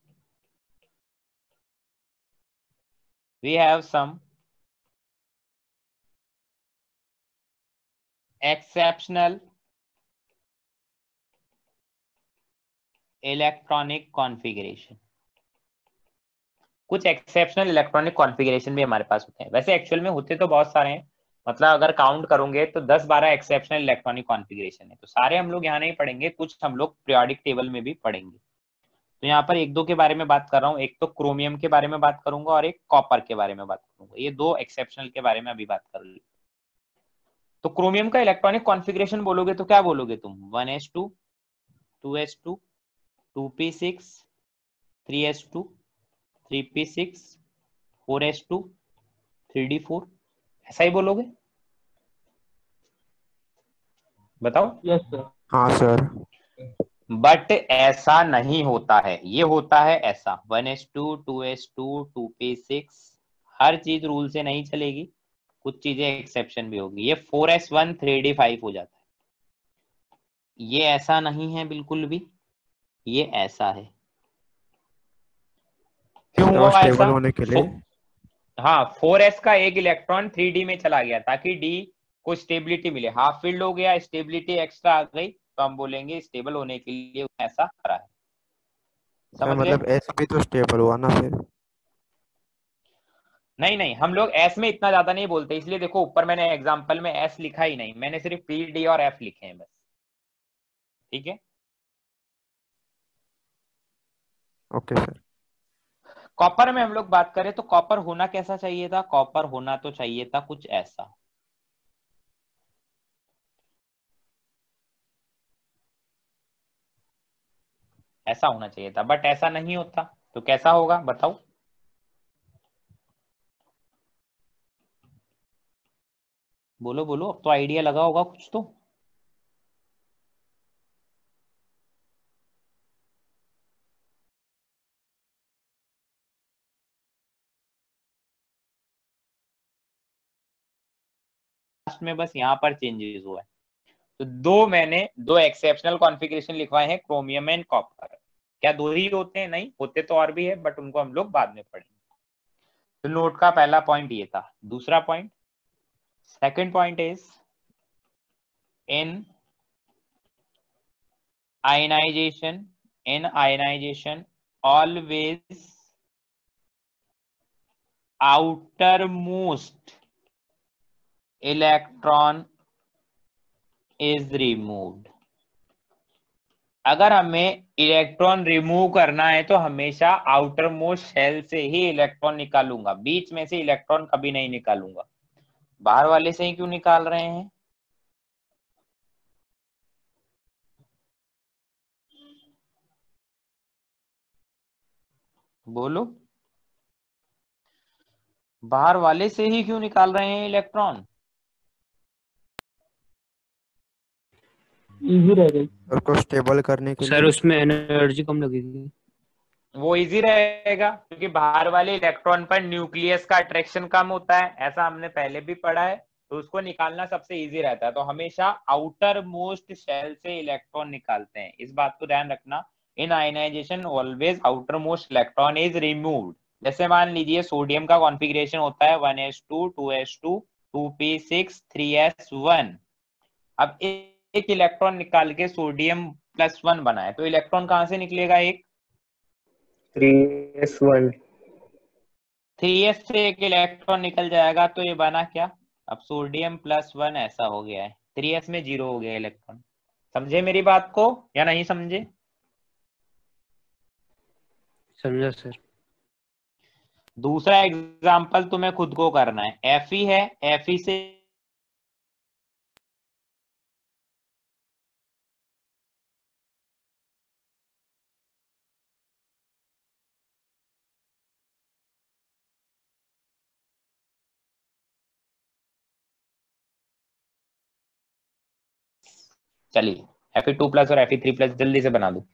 we have some exceptional electronic configuration. कुछ एक्सेप्शनल इलेक्ट्रॉनिक कॉन्फ़िगरेशन भी हमारे पास होते हैं, वैसे एक्चुअल में होते तो बहुत सारे हैं, मतलब अगर काउंट करोगे तो दस बारह एक्सेप्शनल इलेक्ट्रॉनिक कॉन्फ़िगरेशन है। तो सारे हम लोग यहाँ नहीं पढ़ेंगे, कुछ हम लोग पीरियोडिक टेबल में भी पढ़ेंगे। तो यहाँ पर एक दो के बारे में बात कर रहा हूँ, एक तो क्रोमियम के बारे में बात करूंगा और एक कॉपर के बारे में बात करूंगा। ये दो एक्सेप्शनल के बारे में अभी बात कर ली। तो क्रोमियम का इलेक्ट्रॉनिक कॉन्फ़िगरेशन बोलोगे तो क्या बोलोगे तुम, one S two two S two, two P six, three S two, three P six, four S two, three D four, ऐसा ही बोलोगे? बताओ। Yes sir. हाँ सर। बट ऐसा नहीं होता है, ये होता है ऐसा, one S two, two S two, two P six, हर चीज रूल से नहीं चलेगी, कुछ चीजें एक्सेप्शन भी होगी। ये four S one three D five हो जाता है, ये ऐसा नहीं है बिल्कुल भी, ये ऐसा है। क्यों सर हुआ स्टेबल ऐसा? होने के लिए। हाँ, फोर एस का एक इलेक्ट्रॉन थ्री डी में चला गया ताकि डी को स्टेबिलिटी मिले, हाफ फील्ड हो गया, स्टेबिलिटी एक्स्ट्रा आ गई, तो हम बोलेंगे स्टेबल होने के लिए ऐसा करा है। सर समझ गए? मतलब एस भी तो स्टेबल हुआ ना फिर। नहीं नहीं, हम लोग एस में इतना ज्यादा नहीं बोलते, इसलिए देखो ऊपर मैंने एग्जांपल में एस लिखा ही नहीं, मैंने सिर्फ पी डी और एफ लिखे हैं बस। ठीक है। Okay sir. कॉपर में हम लोग बात करें तो कॉपर होना कैसा चाहिए था? कॉपर होना तो चाहिए था कुछ ऐसा, ऐसा होना चाहिए था, बट ऐसा नहीं होता, तो कैसा होगा बताओ? बोलो बोलो, अब तो आइडिया लगा होगा कुछ तो। लास्ट में बस यहाँ पर चेंजेस हुआ है। तो दो मैंने दो एक्सेप्शनल कॉन्फ़िगरेशन लिखवाए हैं, क्रोमियम एंड कॉपर। क्या दो ही होते हैं? नहीं होते तो और भी है, बट उनको हम लोग बाद में पढ़ेंगे। तो नोट का पहला पॉइंट ये था। दूसरा point, second point is in ionization, in ionization always outermost electron is removed। अगर हमें इलेक्ट्रॉन रिमूव करना है तो हमेशा आउटर मोस्ट शेल से ही इलेक्ट्रॉन निकालूंगा, बीच में से इलेक्ट्रॉन कभी नहीं निकालूंगा। बाहर वाले से ही क्यों निकाल रहे हैं? बोलो, बाहर वाले से ही क्यों निकाल रहे हैं इलेक्ट्रॉन? इजी रहेगा उसको स्टेबल करने के सर लिए। उसमें एनर्जी कम लगेगी। वो इजी रहेगा क्योंकि बाहर वाले इलेक्ट्रॉन पर न्यूक्लियस का अट्रैक्शन कम होता है, ऐसा हमने पहले भी पढ़ा है, तो उसको निकालना सबसे इजी रहता है। तो हमेशा आउटर मोस्ट शेल से इलेक्ट्रॉन निकालते हैं, इस बात को ध्यान रखना। In ionization always outermost electron is removed. जैसे मान लीजिए सोडियम का कॉन्फ़िगरेशन होता है one S two, two S two, two P six, three S one. अब एक इलेक्ट्रॉन निकाल के सोडियम प्लस वन बना है, तो इलेक्ट्रॉन कहां से निकलेगा? एक three S one. Three S से एक इलेक्ट्रॉन निकल जाएगा, तो ये बना क्या? अब सोडियम प्लस वन ऐसा हो गया है, थ्री एस में जीरो हो गया इलेक्ट्रॉन। समझे मेरी बात को या नहीं समझे? समझा सर। दूसरा एग्जांपल तुम्हें खुद को करना है, एफ ई है, एफ ई से चलिए एफ ई टू प्लस और एफ ई थ्री प्लस जल्दी से बना दो।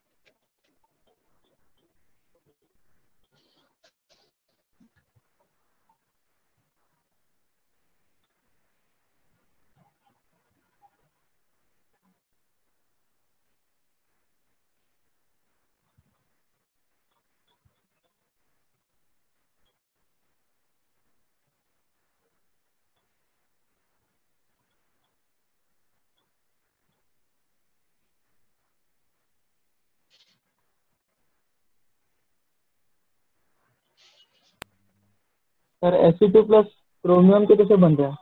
Sir S two plus chromium के कैसे बन रहा है?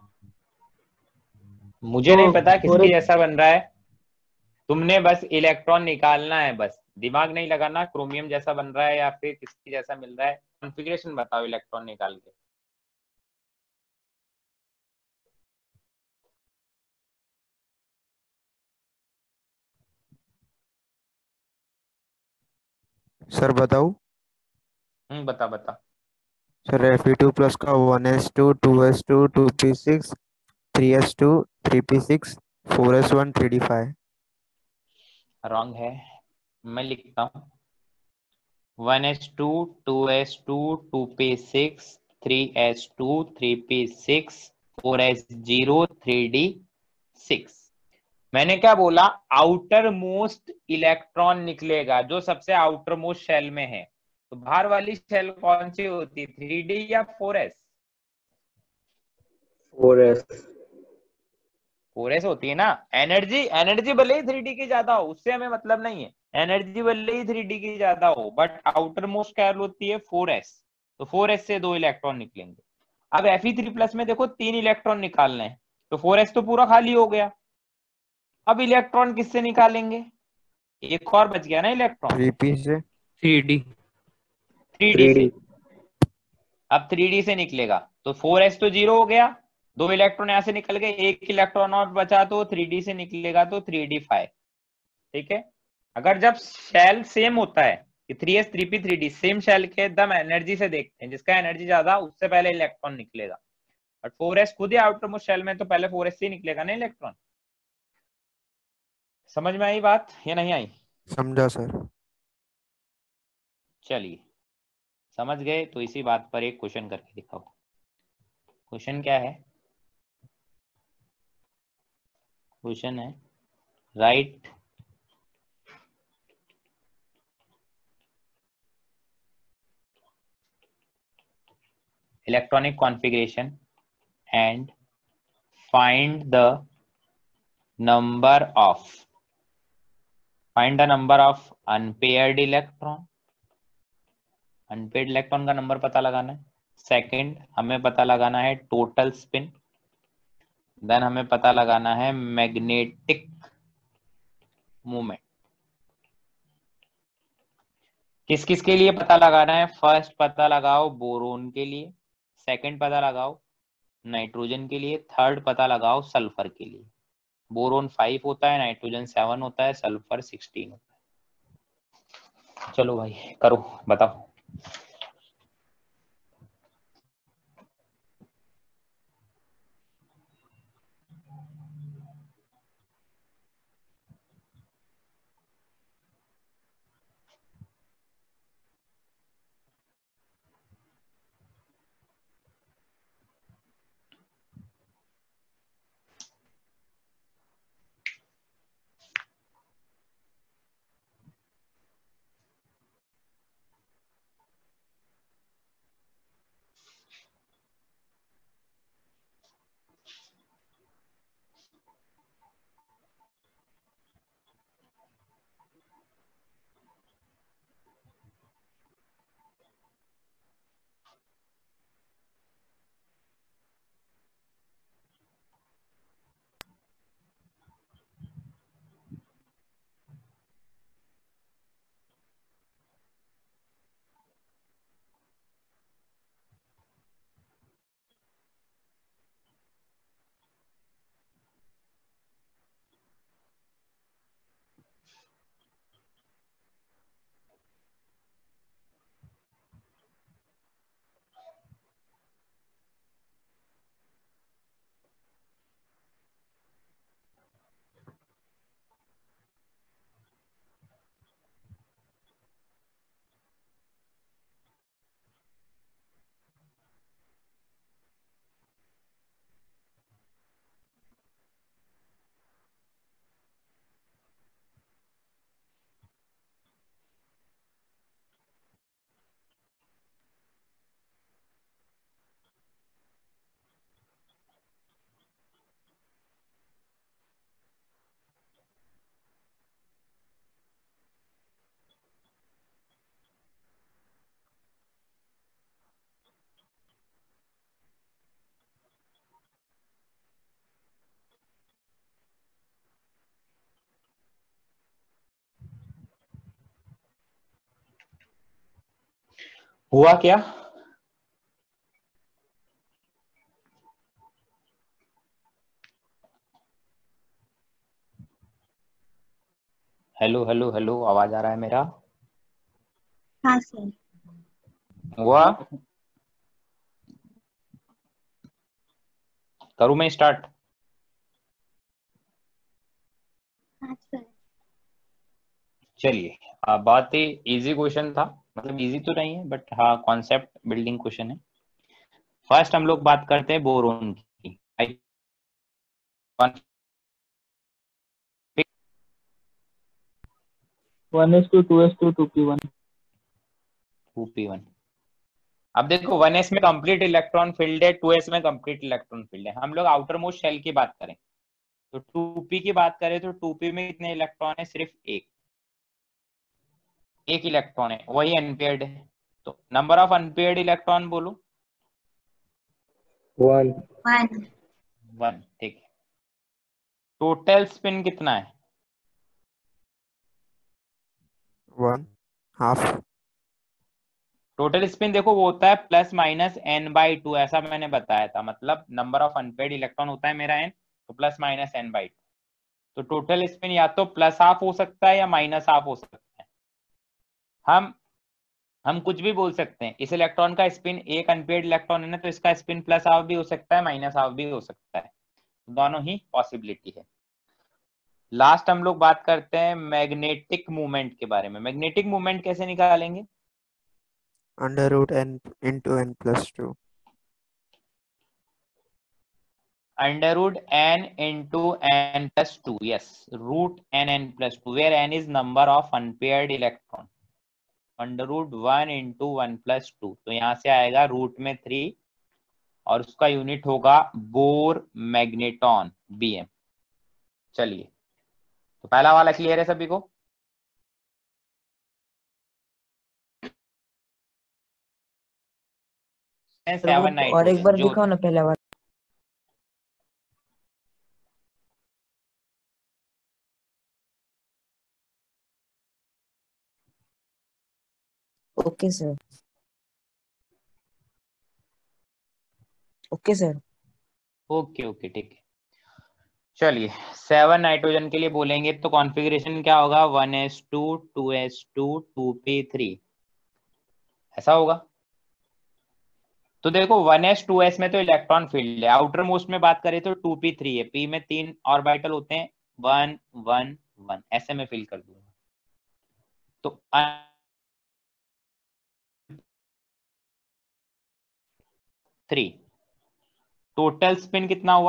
मुझे तो नहीं पता और किसकी एक जैसा बन रहा है, तुमने बस इलेक्ट्रॉन निकालना है, बस दिमाग नहीं लगाना क्रोमियम जैसा बन रहा है या फिर किसकी जैसा मिल रहा है। कॉन्फ़िगरेशन बताओ इलेक्ट्रॉन निकाल के। सर बताऊँ? हम्म बता बता। Sir F E two plus का one S two two S two two P six three S two three P six four S one three D five. Wrong है, मैं लिखता हूँ one S two two S two two P six three S two three P six four S zero three D six. मैंने क्या बोला? Outer most electron निकलेगा जो सबसे आउटर मोस्ट शेल में है। तो बाहर वाली शेल कौन सी होती है, थ्री डी या four S? Four S. Four S होती है ना। एनर्जी एनर्जी भले ही थ्री डी की ज्यादा हो, उससे हमें मतलब नहीं है, एनर्जी भले ही थ्री डी की ज्यादा हो, बट आउटर मोस्ट क्या होती है, फोर एस। तो फोर एस से दो इलेक्ट्रॉन निकलेंगे। अब एफ ई थ्री प्लस में देखो तीन इलेक्ट्रॉन निकालने हैं, तो फोर एस तो पूरा खाली हो गया। अब इलेक्ट्रॉन किससे निकालेंगे? एक और बच गया ना इलेक्ट्रॉन, थ्री पी से। Three D. Three D three से। डी। अब थ्री डी से निकलेगा तो फोर एस तो जीरो हो गया, दो इलेक्ट्रॉन यहां से निकल गए, एक इलेक्ट्रॉन और बचा तो थ्री डी से निकलेगा तो थ्री डी फाइव। ठीक है। अगर जब शेल सेम होता है कि three S three P three D same shell के, एकदम एनर्जी से देखते हैं, जिसका एनर्जी ज्यादा उससे पहले इलेक्ट्रॉन निकलेगा। बट फोर एस खुद ही आउटर मोस्ट शेल में, तो पहले फोर एस से निकलेगा ना इलेक्ट्रॉन। समझ में आई बात या नहीं आई? समझा सर। चलिए, समझ गए तो इसी बात पर एक क्वेश्चन करके दिखाओ। क्वेश्चन क्या है? क्वेश्चन है right electronic configuration and find the number of find the number of unpaired electron। Unpaired electron का नंबर पता लगाना है। सेकंड, हमें पता लगाना है टोटल स्पिन। देन हमें पता लगाना है मैग्नेटिक मूवमेंट। किस किस के लिए पता लगाना है? फर्स्ट पता लगाओ बोरोन के लिए, सेकंड पता लगाओ नाइट्रोजन के लिए, थर्ड पता लगाओ सल्फर के लिए। बोरोन फाइव होता है, नाइट्रोजन सेवन होता है, सल्फर सिक्सटीन होता है। चलो भाई करो, बताओ। हुआ क्या? हेलो हेलो हेलो, आवाज आ रहा है मेरा? हाँ सर। हुआ? करूँ मैं स्टार्ट? हाँ सर। चलिए, आ, बहुत ही इजी क्वेश्चन था, मतलब इजी तो नहीं है बट हाँ कॉन्सेप्ट बिल्डिंग क्वेश्चन है। फर्स्ट हम लोग बात करते हैं बोरोन की। One S two two S two two P one. Two P one. अब देखो वन एस में कंप्लीट इलेक्ट्रॉन फील्ड है, टू एस में कंप्लीट इलेक्ट्रॉन फील्ड है। हम लोग आउटर मोस्ट शेल की बात करें तो टू पी की बात करें तो टू पी में कितने इलेक्ट्रॉन है? सिर्फ एक एक इलेक्ट्रॉन है, वही अनपेयर्ड है। तो नंबर ऑफ अनपेयर्ड इलेक्ट्रॉन बोलो। वन। वन। वन, ठीक है। टोटल स्पिन कितना है? One half. टोटल स्पिन देखो वो होता है plus minus N by two, ऐसा मैंने बताया था। मतलब नंबर ऑफ अनपेयर्ड इलेक्ट्रॉन होता है मेरा एन, तो plus minus N by two. तो टोटल स्पिन या तो प्लस हाफ हो सकता है या माइनस हाफ हो सकता है। हम हम कुछ भी बोल सकते हैं। इस इलेक्ट्रॉन का स्पिन, एक अनपेयर्ड इलेक्ट्रॉन है ना, तो इसका स्पिन प्लस हाफ भी हो सकता है, माइनस हाफ भी हो सकता है। दोनों ही पॉसिबिलिटी है। लास्ट हम लोग बात करते हैं मैग्नेटिक मूवमेंट के बारे में। मैग्नेटिक मूवमेंट कैसे निकालेंगे? Under root N into N plus two. Under root N into N plus two. Yes, root N N plus two, where N is number of unpaired electron. Under root one into one plus two, तो यहां से आएगा root में three और उसका unit होगा bore magneton, B M. चलिए, तो पहला वाला क्लियर है सभी को? सेवन नाइट्रोजन और एक बार जो दिखाओ ना पहला बार। Okay sir. Okay sir. Okay okay ठीक है। चलिए, सेवन नाइट्रोजन के लिए बोलेंगे तो कॉन्फ़िगरेशन क्या होगा? One S two two S two two P three, ऐसा होगा। तो देखो वन एस टू एस में तो इलेक्ट्रॉन फील्ड है, आउटर मोस्ट में बात करें तो टू पी थ्री है, पी में तीन ऑर्बिटल होते हैं, वन वन वन, ऐसे में फिल कर दूंगा। तो थ्री, टोटल स्पिन कितना हुआ?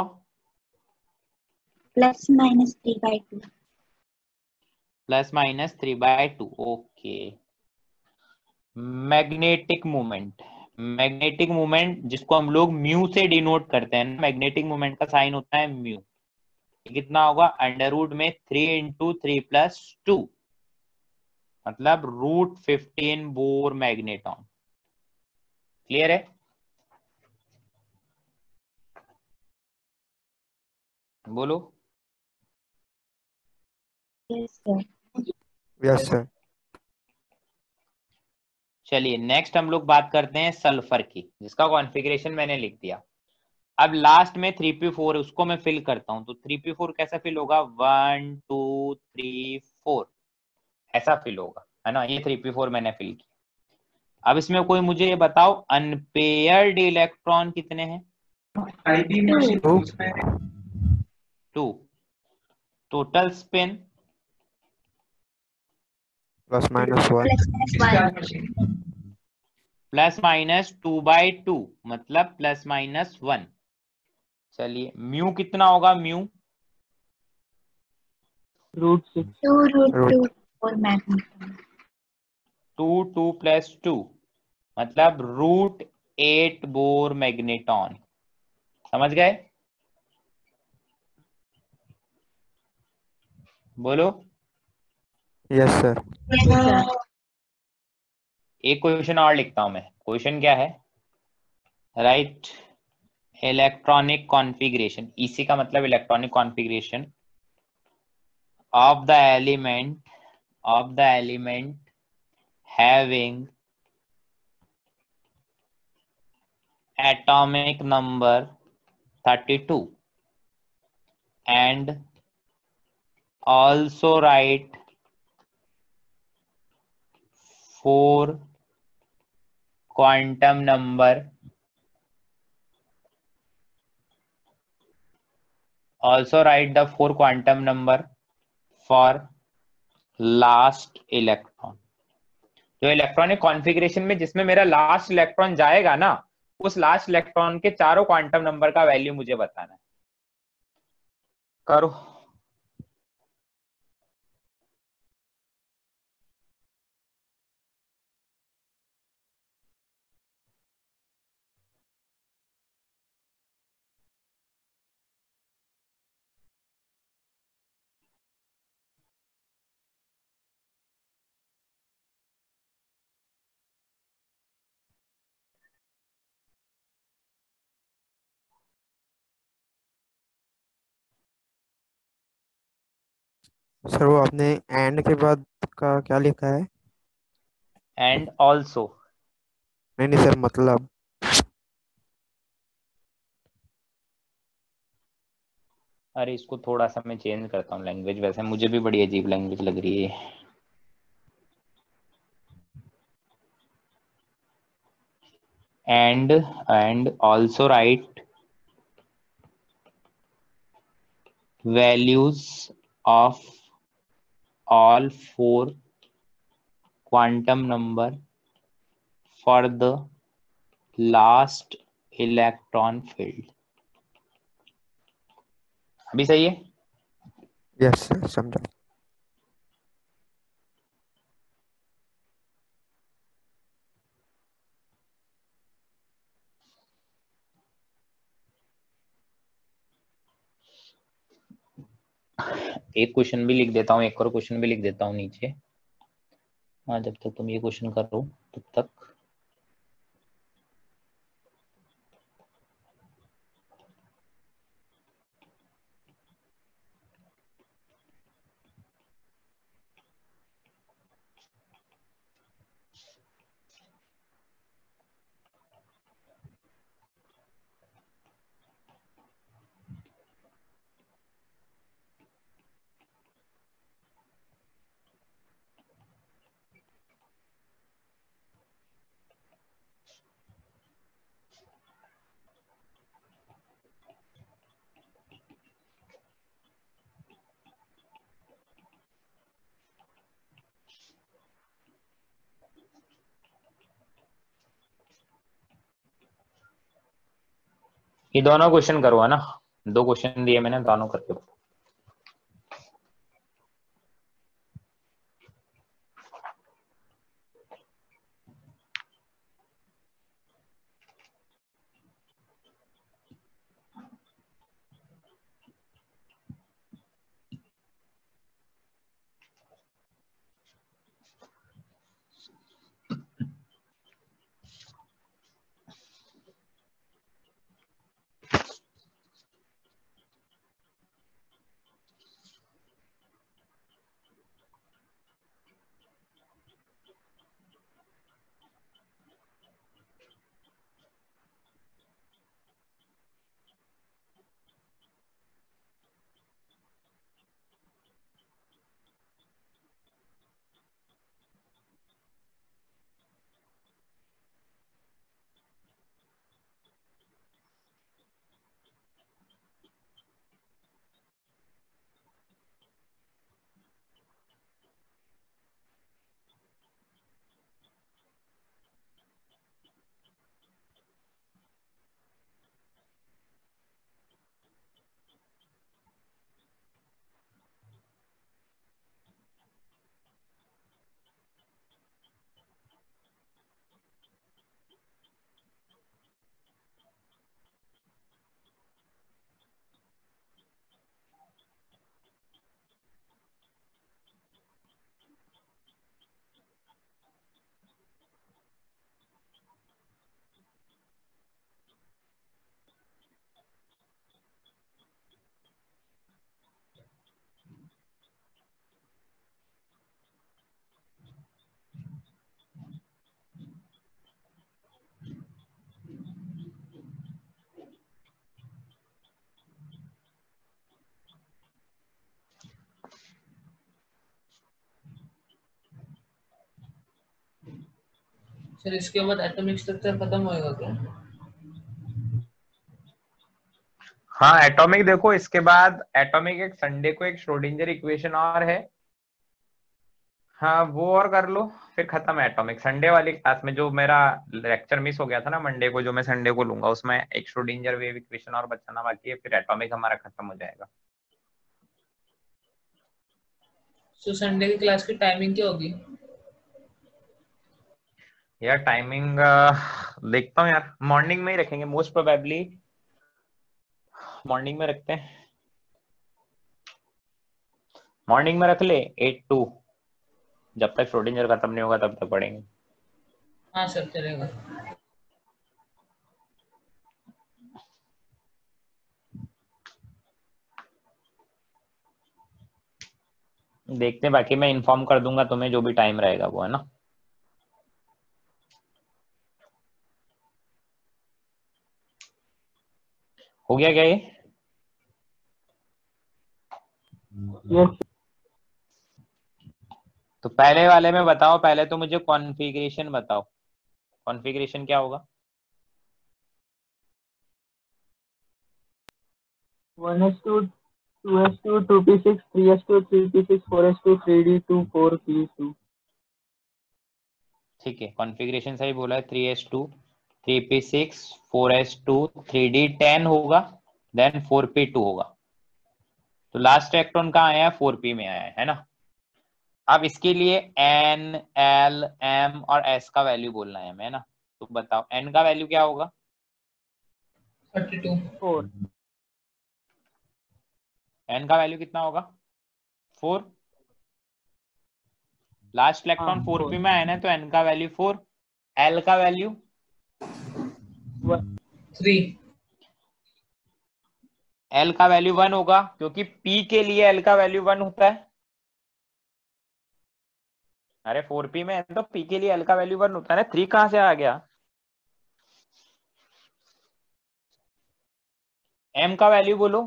Plus minus three by two. Plus minus three by two. Okay. Magnetic movement, magnetic movement जिसको हम लोग म्यू से डिनोट करते हैं, मैग्नेटिक मूवमेंट का साइन होता है म्यू। कितना होगा? अंडर रूट में three into three plus two, मतलब root fifteen Bohr magneton. Clear है? बोलो। Yes sir. Yes sir. चलिए, नेक्स्ट हम लोग बात करते हैं सल्फर की, जिसका कॉन्फ़िगरेशन मैंने लिख दिया। अब लास्ट में थ्री पी फोर, उसको मैं फिल करता हूं। तो थ्री पी फोर कैसा फिल होगा? वन टू थ्री फोर, ऐसा फिल होगा, है ना। ये थ्री पी फोर मैंने फिल किया। अब इसमें कोई मुझे ये बताओ, अनपेयर्ड इलेक्ट्रॉन कितने हैं? Two. Two. Total spin plus minus one. Plus minus one. Plus minus two by two, मतलब प्लस माइनस वन। चलिए, म्यू कितना होगा? Mu root six. Two root two root four magneton. Two two plus two, मतलब root eight Bohr magneton. समझ गए? बोलो। Yes sir. Yes sir. एक question और लिखता हूं मैं। क्वेश्चन क्या है? राइट इलेक्ट्रॉनिक कॉन्फ़िगरेशन, इसी का मतलब electronic configuration of the element of the element having atomic number thirty-two and also write four quantum number also write the four quantum number for last electron। जो electronic configuration में जिसमें मेरा last electron जाएगा ना, उस last electron के चारों quantum number का वैल्यू मुझे बताना है। करो। सर वो आपने एंड के बाद का क्या लिखा है? And also. नहीं नहीं सर, मतलब अरे इसको थोड़ा सा मैं चेंज करता हूँ लैंग्वेज, वैसे मुझे भी बड़ी अजीब लैंग्वेज लग रही है। And and also write values of all four quantum number for the last electron filled. अभी सही है? यस सर, समझा। एक क्वेश्चन भी लिख देता हूँ, एक और क्वेश्चन भी लिख देता हूँ नीचे। हाँ, जब तक तुम ये क्वेश्चन करो तब तक ये दोनों क्वेश्चन करो, है ना? दो क्वेश्चन दिए मैंने, दोनों करके। सर इसके बाद एटॉमिक स्ट्रक्चर खत्म होएगा क्या? हाँ एटॉमिक देखो, इसके बाद एटॉमिक एक संडे को एक श्रोडिंगर इक्वेशन और है, हाँ वो और कर लो, फिर खत्म है एटॉमिक। संडे वाली क्लास में जो मेरा लेक्चर मिस हो गया था ना मंडे को, जो मैं संडे को लूंगा, उसमें एक श्रोडिंगर वेव इक्वेशन और बचाना बाकी है, फिर एटॉमिक हमारा खत्म हो जाएगा। तो संडे की क्लास की टाइमिंग क्या होगी? यार टाइमिंग देखता हूँ यार, मॉर्निंग में ही रखेंगे मोस्ट प्रोबेबली, मॉर्निंग में रखते हैं, मॉर्निंग में रख ले एट टू, जब तक श्रोडिंगर खत्म नहीं होगा तब तक पढ़ेंगे। हाँ सर चलेगा। देखते हैं, बाकी मैं इन्फॉर्म कर दूंगा तुम्हें जो भी टाइम रहेगा वो, है ना। हो गया क्या ये? यस तो पहले वाले में बताओ, पहले तो मुझे कॉन्फ़िगरेशन बताओ, कॉन्फ़िगरेशन क्या होगा? One S two two S two two P six three S two three P six four S two three D two four P two. ठीक है, कॉन्फ़िगरेशन सही बोला है, three S two three P six four S two three D ten होगा, then four P two होगा। तो last electron कहाँ आया है? फोर पी में आया है, है ना। अब इसके लिए एन एल एम और एस का वैल्यू बोलना है हमें, ना। तो बताओ एन का वैल्यू क्या होगा? Thirty two. फोर। एन का वैल्यू कितना होगा? फोर। लास्ट इलेक्ट्रॉन हाँ फोर फोर। पी में आया ना, तो एन का वैल्यू फोर। एल का वैल्यू थ्री। एल का वैल्यू वन होगा, क्योंकि पी के लिए एल का वैल्यू वन होता है। अरे फोर पी में है तो पी के लिए एल का वैल्यू वन होता है ना, थ्री कहां से आ गया? एम का वैल्यू बोलो।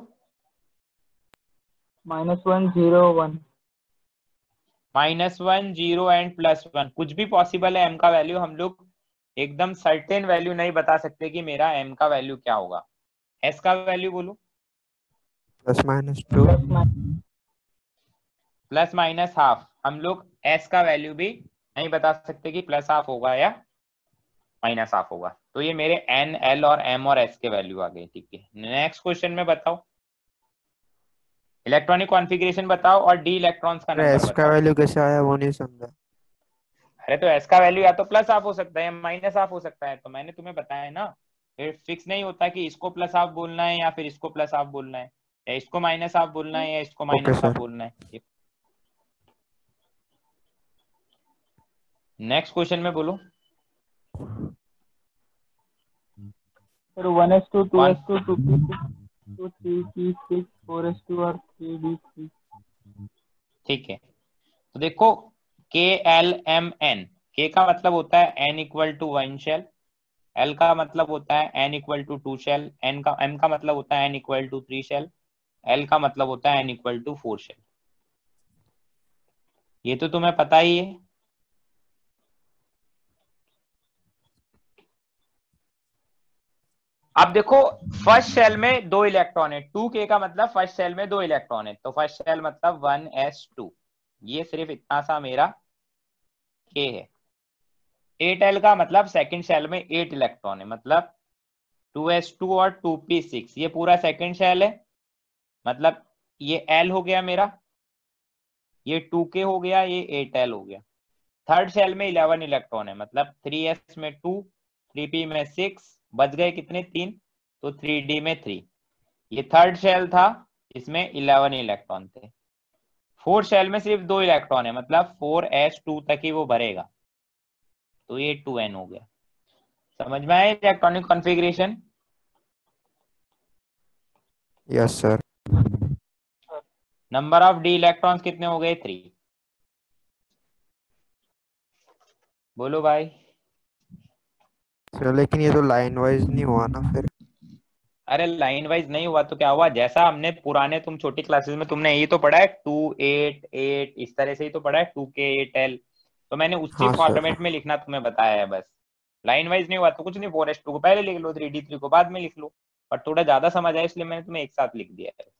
Minus one zero one. Minus one zero and plus one, कुछ भी पॉसिबल है। एम का वैल्यू हम लोग एकदम सर्टेन वैल्यू नहीं बता सकते कि मेरा एम का वैल्यू क्या होगा। एस का वैल्यू बोलो। Plus minus two. Plus minus half, हम लोग एस का वैल्यू भी नहीं बता सकते कि प्लस हाफ होगा या माइनस हाफ होगा। तो ये मेरे एन एल और एम और एस के वैल्यू आ गए। ठीक है, नेक्स्ट क्वेश्चन में बताओ, इलेक्ट्रॉनिक कॉन्फ़िगरेशन बताओ और डी इलेक्ट्रॉन्स का अरे नंबर एस का बताओ। वैल्यू कैसे आया वो नहीं समझा। अरे तो एस का वैल्यू या तो प्लस हाफ हो सकता है या माइनस हाफ हो सकता है, तो मैंने तुम्हें बताया ना, फिर फिक्स नहीं होता कि इसको प्लस हाफ बोलना है या फिर इसको प्लस हाफ बोलना है, या इसको माइनस हाफ बोलना है या इसको ओके माइनस हाफ सर। बोलना है। नेक्स्ट क्वेश्चन में बोलो। Sir one S two two कौन? S two two P six two three P six four S two और थ्री डी थ्री। ठीक है, तो देखो के एल एम एन, के का मतलब होता है N equal to one shell, L का मतलब होता है N equal to two shell, N का एम का मतलब होता है N equal to three shell, L का मतलब होता है N equal to four shell. ये तो तुम्हें पता ही है। अब देखो फर्स्ट शेल में दो इलेक्ट्रॉन है, टू के का मतलब फर्स्ट शेल में दो इलेक्ट्रॉन है, तो फर्स्ट शेल मतलब वन एस टू, ये सिर्फ इतना सा मेरा के है। एट एल का मतलब सेकंड शेल में एट इलेक्ट्रॉन है, मतलब टू एस टू और टू पी सिक्स, ये पूरा सेकंड शेल है, मतलब ये एल हो गया मेरा, ये टू के हो गया, ये एट एल हो गया। थर्ड शेल में इलेवन इलेक्ट्रॉन है, मतलब थ्री एस में टू, थ्री पी में सिक्स, बच गए कितने? तीन, तो थ्री डी में थ्री। ये थर्ड शेल था, इसमें इलेवन इलेक्ट्रॉन थे। फोर्थ शेल में सिर्फ दो इलेक्ट्रॉन है, मतलब फोर एस टू तक ही वो भरेगा, तो ये टू एन हो गया। समझ में आया electronic configuration? Yes sir. Number of D electrons कितने हो गए? थ्री। बोलो भाई। सर लेकिन ये तो लाइन वाइज नहीं हुआ ना फिर। अरे लाइन वाइज नहीं हुआ तो क्या हुआ, जैसा हमने पुराने तुम छोटी क्लासेस में तुमने यही तो पढ़ा है, टू एट एट इस तरह से ही तो पढ़ा है, टू के एट एल, तो मैंने उसी हाँ सर। फॉर्मेट में लिखना तुम्हें बताया है बस। लाइन वाइज नहीं हुआ तो कुछ नहीं, फोर एस टू को पहले लिख लो, थ्री डी थ्री को बाद में लिख लो, पर थोड़ा ज्यादा समझ आया इसलिए मैंने तुम्हें एक साथ लिख दिया है।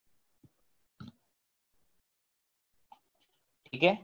ठीक है,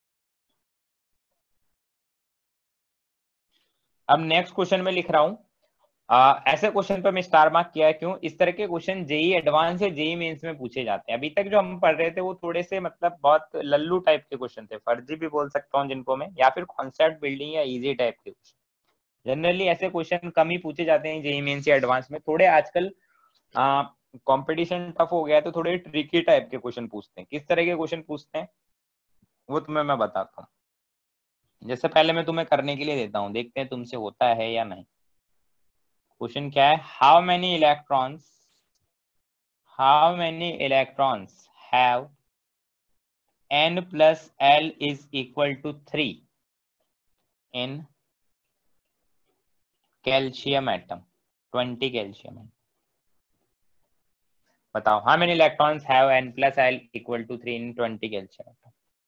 अब नेक्स्ट क्वेश्चन में लिख रहा हूं। आ, ऐसे क्वेश्चन पे मैं स्टार मार्क किया है, क्यों? इस तरह के क्वेश्चन जेई एडवांस या जेई मेंस में पूछे जाते हैं। अभी तक जो हम पढ़ रहे थे वो थोड़े से मतलब बहुत लल्लू टाइप के क्वेश्चन थे, फर्जी भी बोल सकता हूँ जिनको मैं, या फिर कॉन्सेप्ट बिल्डिंग या इजी टाइप के क्वेश्चन। जनरली ऐसे क्वेश्चन कम ही पूछे जाते हैं जेई मेंस या एडवांस में। थोड़े आजकल कंपटीशन टफ हो गया है तो थोड़े ट्रिकी टाइप के क्वेश्चन पूछते हैं। किस तरह के क्वेश्चन पूछते हैं वो तुम्हें मैं बताता हूँ। जैसे पहले मैं तुम्हें करने के लिए देता हूँ, देखते हैं तुमसे होता है या नहीं। क्वेश्चन क्या है? How many electrons how many electrons have n plus l is equal to three in calcium atom, twenty calcium atom. बताओ, how many electrons have n plus l equal to three in twenty calcium atom?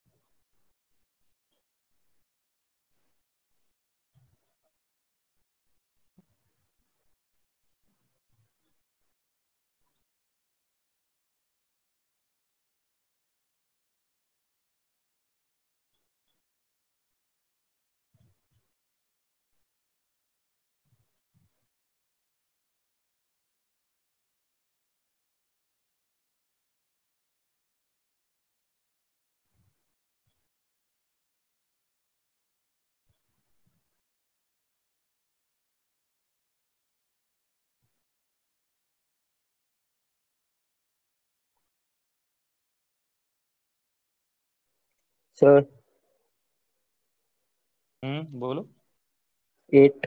Sir hmm बोलो। Eight.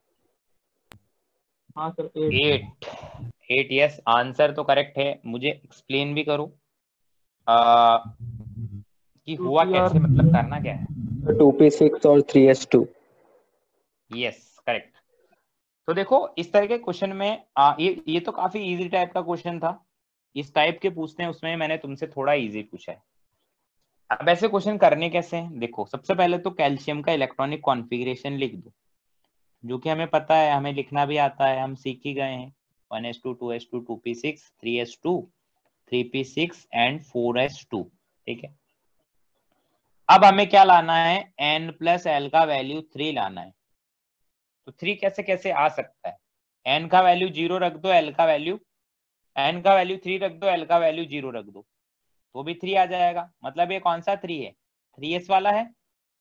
हाँ sir eight. Eight eight yes, answer तो correct है। मुझे explain भी करो आ, कि to हुआ पी और कैसे, मतलब करना क्या है। टू पी सिक्स और three S two. Yes correct. तो देखो इस तरह के क्वेश्चन में आ, ये ये तो काफी इजी टाइप का क्वेश्चन था। इस टाइप के पूछते हैं, उसमें मैंने तुमसे थोड़ा इजी पूछा है। अब ऐसे क्वेश्चन करने कैसे हैं, देखो सबसे पहले तो कैल्शियम का इलेक्ट्रॉनिक कॉन्फ़िगरेशन लिख दो, जो कि हमें पता है, हमें लिखना भी आता है, हम सीख ही गए हैं। One S two, two S two, two P six, three S two, three P six and four S two. ठीक है, अब हमें क्या लाना है? n प्लस एल का वैल्यू थ्री लाना है। तो थ्री कैसे कैसे आ सकता है? n का वैल्यू जीरो रख दो, l का वैल्यू n का वैल्यू थ्री रख दो, l का वैल्यू जीरो रख दो, तो भी थ्री आ जाएगा। मतलब ये कौन सा थ्री है? थ्री एस वाला है,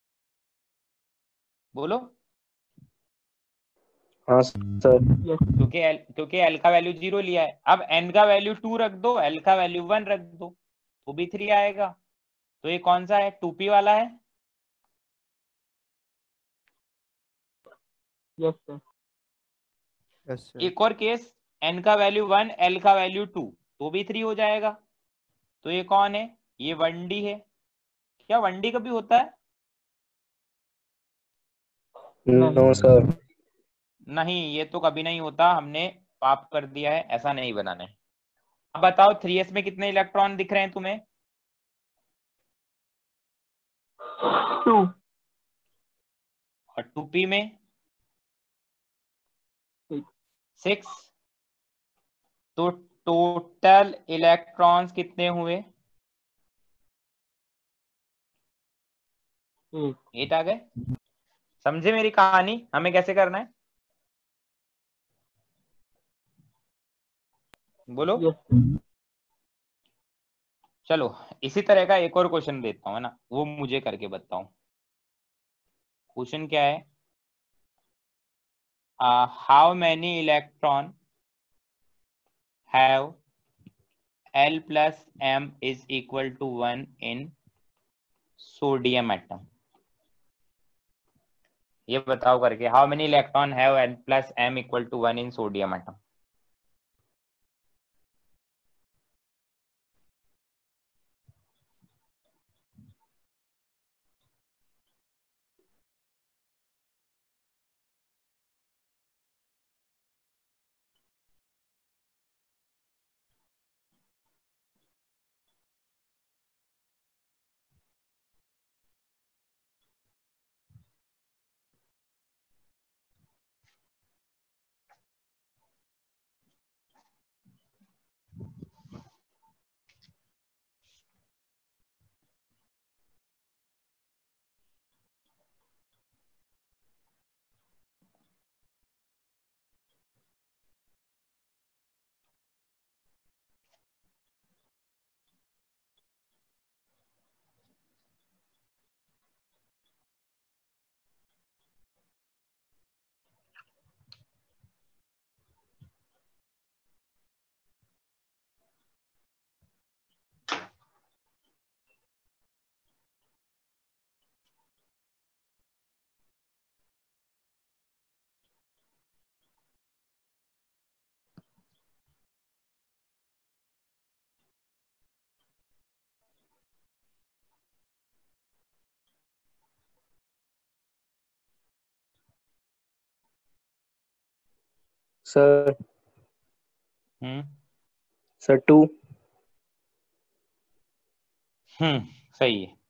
बोलो। हाँ सर। क्योंकि एल क्योंकि एल का वैल्यू जीरो लिया है। अब एन का वैल्यू टू रख दो, एल का वैल्यू वन रख दो, तो भी थ्री आएगा। तो ये कौन सा है? टू पी वाला है। Yes sir. Yes sir. एक और केस, एन का वैल्यू वन, एल का वैल्यू टू, तो भी थ्री हो जाएगा। तो ये कौन है? ये वन डी है। क्या वन डी कभी होता है? No sir. नहीं, ये तो कभी नहीं होता, हमने पाप कर दिया है, ऐसा नहीं बनाना है। अब बताओ थ्री एस में कितने इलेक्ट्रॉन दिख रहे हैं तुम्हें? टू। और टू पी में सिक्स। तो टोटल इलेक्ट्रॉन्स कितने हुए? एट। एट आ गए। समझे मेरी कहानी, हमें कैसे करना है, बोलो। यस। चलो इसी तरह का एक और क्वेश्चन देता हूँ, है ना, वो मुझे करके बताओ। क्वेश्चन क्या है? How many electron have L plus M is equal to one in sodium atom? ये बताओ करके, how many electron have L plus M equal to one in sodium atom? Sir hmm sir two. Hmm सही है।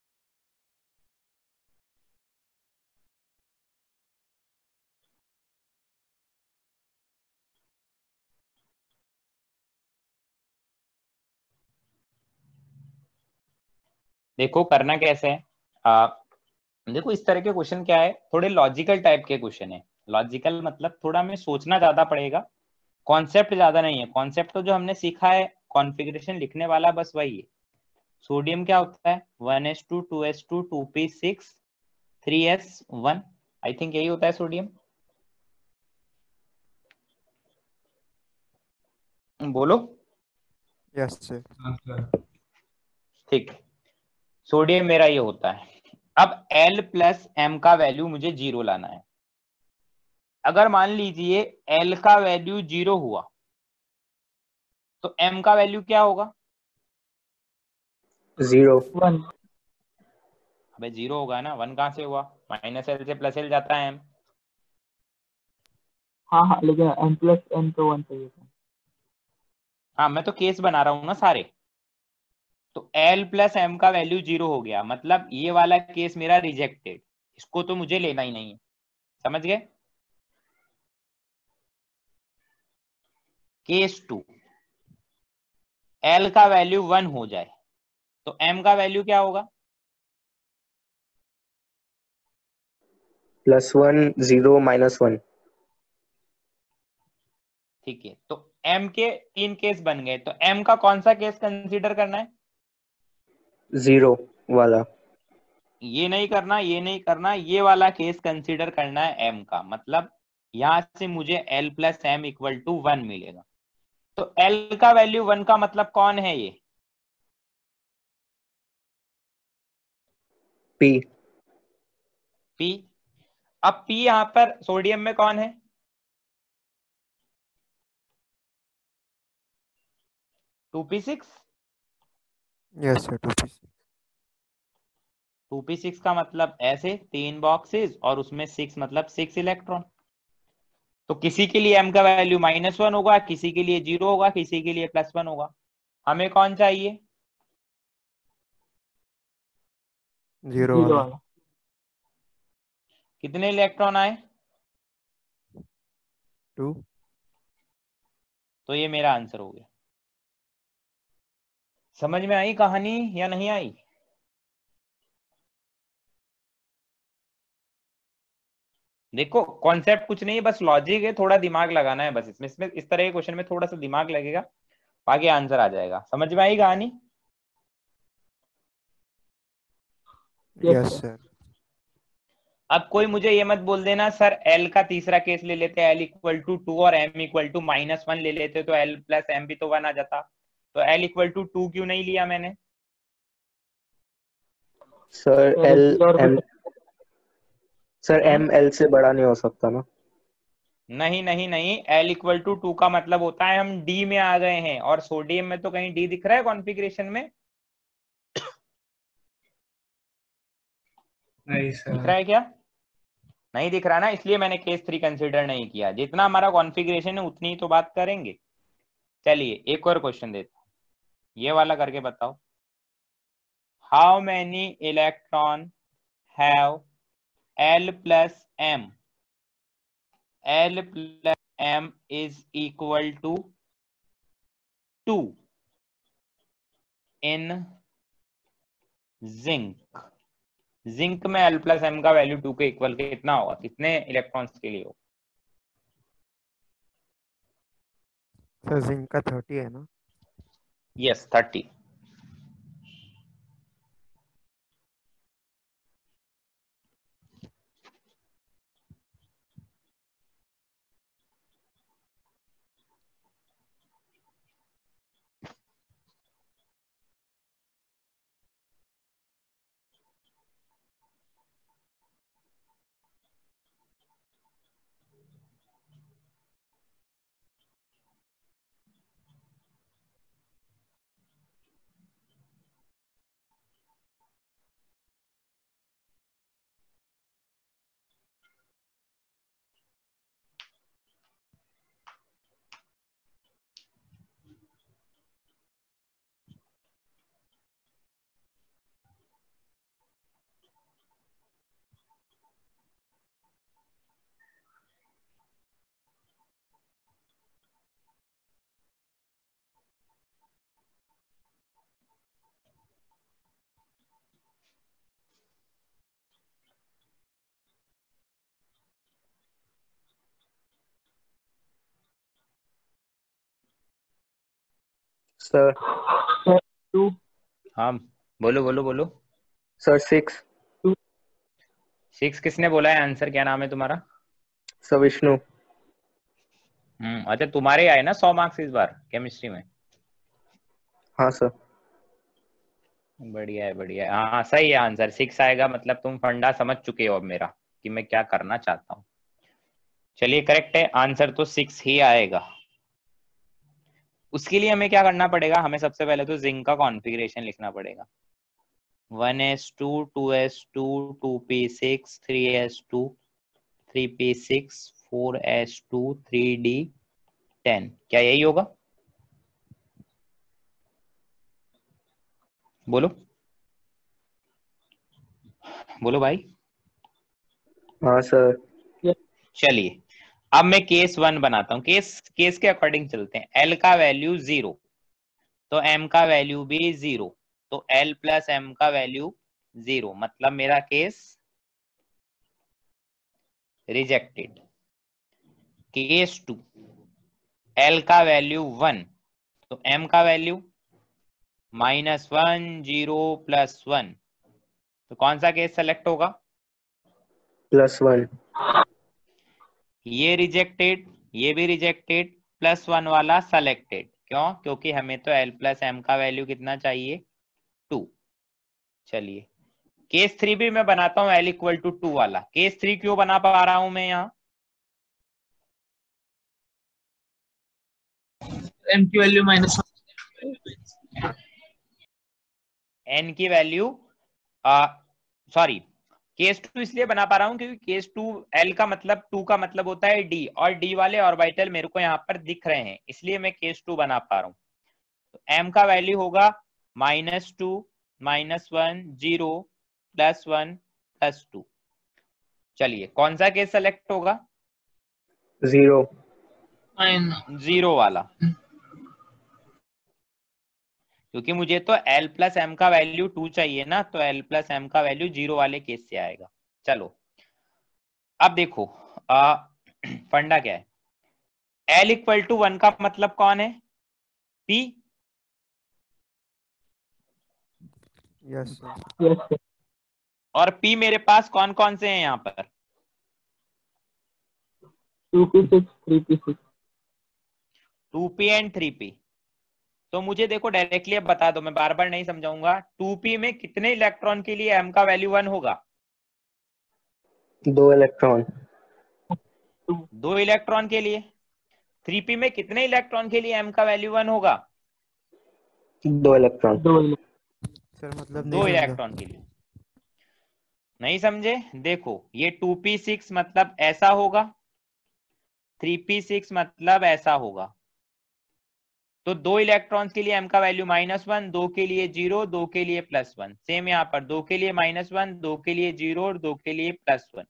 देखो करना कैसे है, आ, देखो इस तरह के क्वेश्चन क्या है, थोड़े लॉजिकल टाइप के क्वेश्चन है। लॉजिकल मतलब थोड़ा हमें सोचना ज्यादा पड़ेगा, कॉन्सेप्ट ज्यादा नहीं है। कॉन्सेप्ट तो जो हमने सीखा है कॉन्फ़िगरेशन लिखने वाला बस वही है। सोडियम क्या होता है, one S two two S two two P six three S one, I think यही होता है सोडियम। बोलो। Yes sir. हाँ सर। ठीक है, सोडियम मेरा ये होता है। अब L प्लस एम का वैल्यू मुझे जीरो लाना है। अगर मान लीजिए L का वैल्यू जीरो हुआ तो M का वैल्यू क्या होगा? जीरो। वन। अबे जीरो होगा ना, वन कहां से हुआ? माइनस एल से प्लस एल जाता है M। हाँ हाँ, लेकिन एन प्लस एन तो वन चाहिए था। हाँ मैं तो केस बना रहा हूं ना सारे। तो L प्लस एम का वैल्यू जीरो हो गया, मतलब ये वाला केस मेरा रिजेक्टेड, इसको तो मुझे लेना ही नहीं है। समझ गए? केस टू, L का वैल्यू वन हो जाए तो M का वैल्यू क्या होगा? Plus one zero minus one. ठीक है, तो M के तीन केस बन गए, तो M का कौन सा केस कंसीडर करना है? जीरो वाला। ये नहीं करना, ये नहीं करना, ये वाला केस कंसीडर करना है M का। मतलब यहां से मुझे L plus M equal to one मिलेगा। तो L का वैल्यू वन का मतलब कौन है ये? पी। P। अब P यहां पर सोडियम में कौन है? Two P six. Yes sir, two P six. Two P six का मतलब ऐसे तीन बॉक्सेस और उसमें सिक्स मतलब सिक्स इलेक्ट्रॉन। तो किसी के लिए M का वैल्यू माइनस वन होगा, किसी के लिए जीरो होगा, किसी के लिए प्लस वन होगा। हमें कौन चाहिए? जीरो जीरो वाला। वाला। कितने इलेक्ट्रॉन आए? टू। तो ये मेरा आंसर हो गया। समझ में आई कहानी या नहीं आई? देखो कॉन्सेप्ट कुछ नहीं है, बस लॉजिक है, थोड़ा दिमाग लगाना है बस इसमें इसमें इस तरह के क्वेश्चन में थोड़ा सा दिमाग लगेगा, बाकी आंसर आ जाएगा। समझ में आई कहानी? Yes yes sir. सर। अब कोई मुझे ये मत बोल देना सर L का तीसरा केस ले लेते, L इक्वल टू टू और M equal to minus one ले लेते तो L प्लस एम भी तो वन आ जाता। तो L इक्वल टू टू क्यों नहीं लिया मैंने? Sir sir L S M. Orbital. Sir hmm M L से बड़ा नहीं हो सकता ना। नहीं नहीं नहीं, L इक्वल टू टू का मतलब होता है हम D में आ गए हैं, और सोडियम में तो कहीं D दिख रहा है कॉन्फ़िगरेशन में? नहीं दिख रहा सर। है क्या? नहीं दिख रहा ना, इसलिए मैंने केस थ्री कंसिडर नहीं किया। जितना हमारा कॉन्फ़िगरेशन है उतनी ही तो बात करेंगे। चलिए एक और क्वेश्चन देता हूं, ये वाला करके बताओ। How many electron have L plus M? L plus M is equal to two in zinc. Zinc में L प्लस एम का वैल्यू टू के इक्वल कितना होगा, कितने इलेक्ट्रॉन्स के लिए हो? सर जिंक का थर्टी है ना। Yes thirty. सर टू हाँ बोलो बोलो बोलो। Sir six. सिक्स किसने बोला है आंसर? क्या नाम है तुम्हारा? सर विष्णु। हम्म अच्छा, तुम्हारे आए ना सौ मार्क्स इस बार केमिस्ट्री में? हाँ सर। बढ़िया है बढ़िया है। हाँ हाँ, सही है आंसर, सिक्स आएगा। मतलब तुम फंडा समझ चुके हो अब मेरा कि मैं क्या करना चाहता हूँ। चलिए करेक्ट है, आंसर तो सिक्स ही आएगा। उसके लिए हमें क्या करना पड़ेगा? हमें सबसे पहले तो जिंक का कॉन्फ़िगरेशन लिखना पड़ेगा। One S two, two S two, two P six, three S two, three P six, four S two, three D ten. क्या यही होगा? बोलो बोलो भाई। हाँ सर। चलिए अब मैं केस वन बनाता हूँ। केस केस के अकॉर्डिंग चलते हैं। एल का वैल्यू जीरो तो एम का वैल्यू भी जीरो, तो एल प्लस एम का वैल्यू जीरो, मतलब मेरा case rejected. Case two, L का वैल्यू वन तो एम का value minus one, zero plus one, तो कौन सा केस सेलेक्ट होगा? Plus one. ये रिजेक्टेड, ये भी रिजेक्टेड, प्लस वन वाला सेलेक्टेड। क्यों? क्योंकि हमें तो एल प्लस एम का वैल्यू कितना चाहिए? टू। चलिए केस थ्री भी मैं बनाता हूं, एल इक्वल टू टू वाला। केस थ्री क्यों बना पा रहा हूं मैं यहाँ? एम की वैल्यू माइनस एन की वैल्यू सॉरी केस टू इसलिए बना पा रहा हूं क्योंकि केस टू, एल का मतलब टू का मतलब होता है डी, और डी वाले ऑर्बिटल मेरे को यहाँ पर दिख रहे हैं, इसलिए मैं केस टू बना पा रहा हूँ। तो एम का वैल्यू होगा minus two, minus one, zero, plus one, plus two. चलिए कौन सा केस सेलेक्ट होगा? जीरो। जीरो वाला, क्योंकि मुझे तो एल प्लस एम का वैल्यू टू चाहिए ना, तो एल प्लस एम का वैल्यू जीरो वाले केस से आएगा। चलो अब देखो आ, फंडा क्या है। एल इक्वल टू वन का मतलब कौन है? P. Yes sir. Yes sir. और पी मेरे पास कौन कौन से हैं यहाँ पर? Two P six, three P six. Two P and three P. तो मुझे देखो डायरेक्टली अब बता दो, मैं बार बार नहीं समझाऊंगा। टू पी में कितने इलेक्ट्रॉन के लिए एम का वैल्यू वन होगा? दो इलेक्ट्रॉन। दो इलेक्ट्रॉन के लिए। थ्री पी में कितने इलेक्ट्रॉन के लिए एम का वैल्यू वन होगा? दो इलेक्ट्रॉन। दो सर मतलब दो नहीं समझा। इलेक्ट्रॉन के लिए। नहीं समझे? देखो ये टू पी सिक्स मतलब ऐसा होगा, थ्री पी सिक्स मतलब ऐसा होगा। तो दो इलेक्ट्रॉन्स के लिए एम का वैल्यू माइनस वन, दो के लिए जीरो, दो के लिए प्लस वन। सेम यहाँ पर दो के लिए माइनस वन, दो के लिए जीरो और दो के लिए प्लस वन।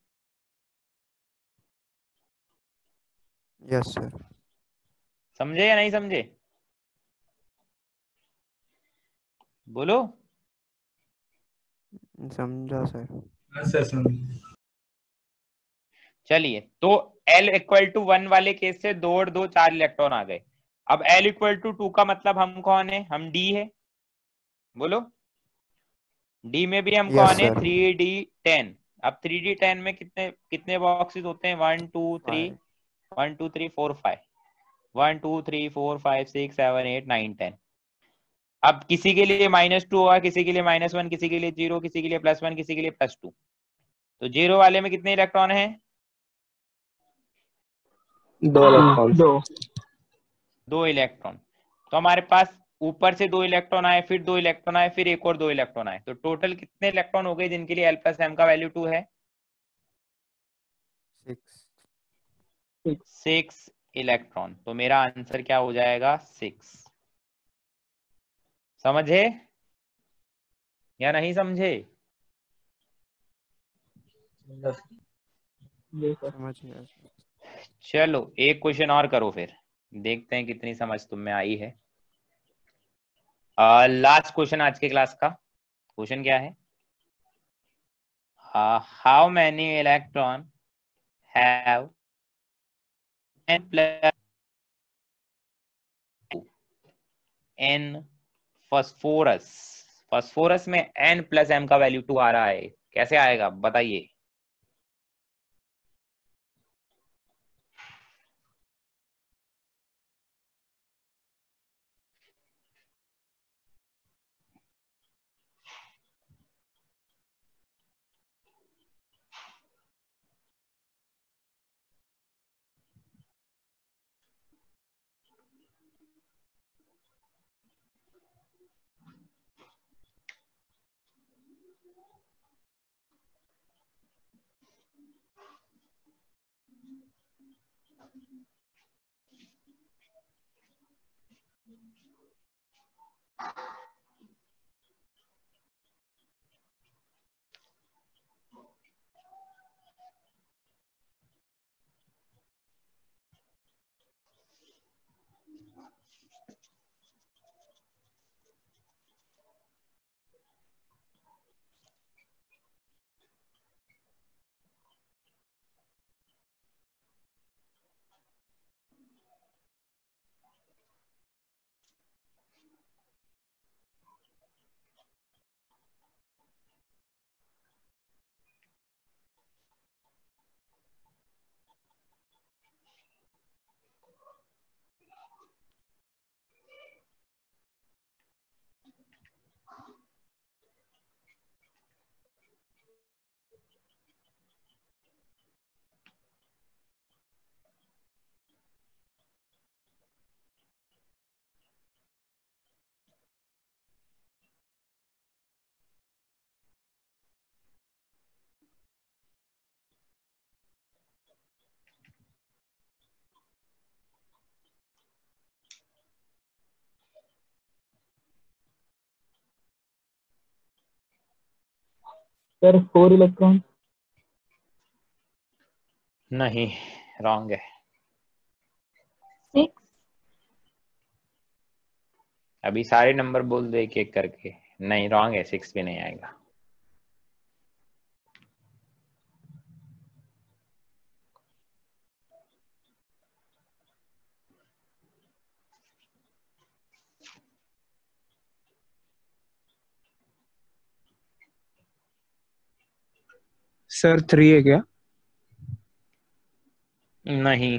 Yes sir. समझे या नहीं समझे? बोलो। समझा सर। चलिए तो L इक्वल टू वन वाले केस से दो और दो चार इलेक्ट्रॉन आ गए। अब L इक्वल टू टू का मतलब हम कौन है? हम D है। बोलो। D में भी हम यस कौन है? सर। Three D ten. अब थ्री डी टेन में कितने कितने बॉक्सेस होते हैं? One two three, five. One two three four five, one two three four five six seven eight nine ten. अब किसी के लिए माइनस टू होगा, किसी के लिए माइनस वन, किसी के लिए जीरो, किसी के लिए प्लस वन, किसी के लिए प्लस टू। तो जीरो वाले में कितने इलेक्ट्रॉन है? दो इलेक्ट्रॉन। दो। दो इलेक्ट्रॉन। तो हमारे पास ऊपर से दो इलेक्ट्रॉन आए, फिर दो इलेक्ट्रॉन आए, फिर एक और दो इलेक्ट्रॉन आए, तो टोटल कितने इलेक्ट्रॉन हो गए जिनके लिए एल प्लस एम का वैल्यू टू है? सिक्स। Six electron. तो मेरा आंसर क्या हो जाएगा? सिक्स। समझे या नहीं समझे? समझ गया। चलो एक क्वेश्चन और करो, फिर देखते हैं कितनी समझ तुम में आई है। लास्ट क्वेश्चन आज के क्लास का। क्वेश्चन क्या है? How many electron have n plus N phosphorus, phosphorus में एन प्लस एम का वैल्यू टू आ रहा है, कैसे आएगा बताइए। Sir four electron. नहीं, रॉन्ग है। सिक्स। अभी सारे नंबर बोल दो एक एक करके। नहीं, रॉन्ग है, सिक्स भी नहीं आएगा। सर थ्री है क्या? नहीं,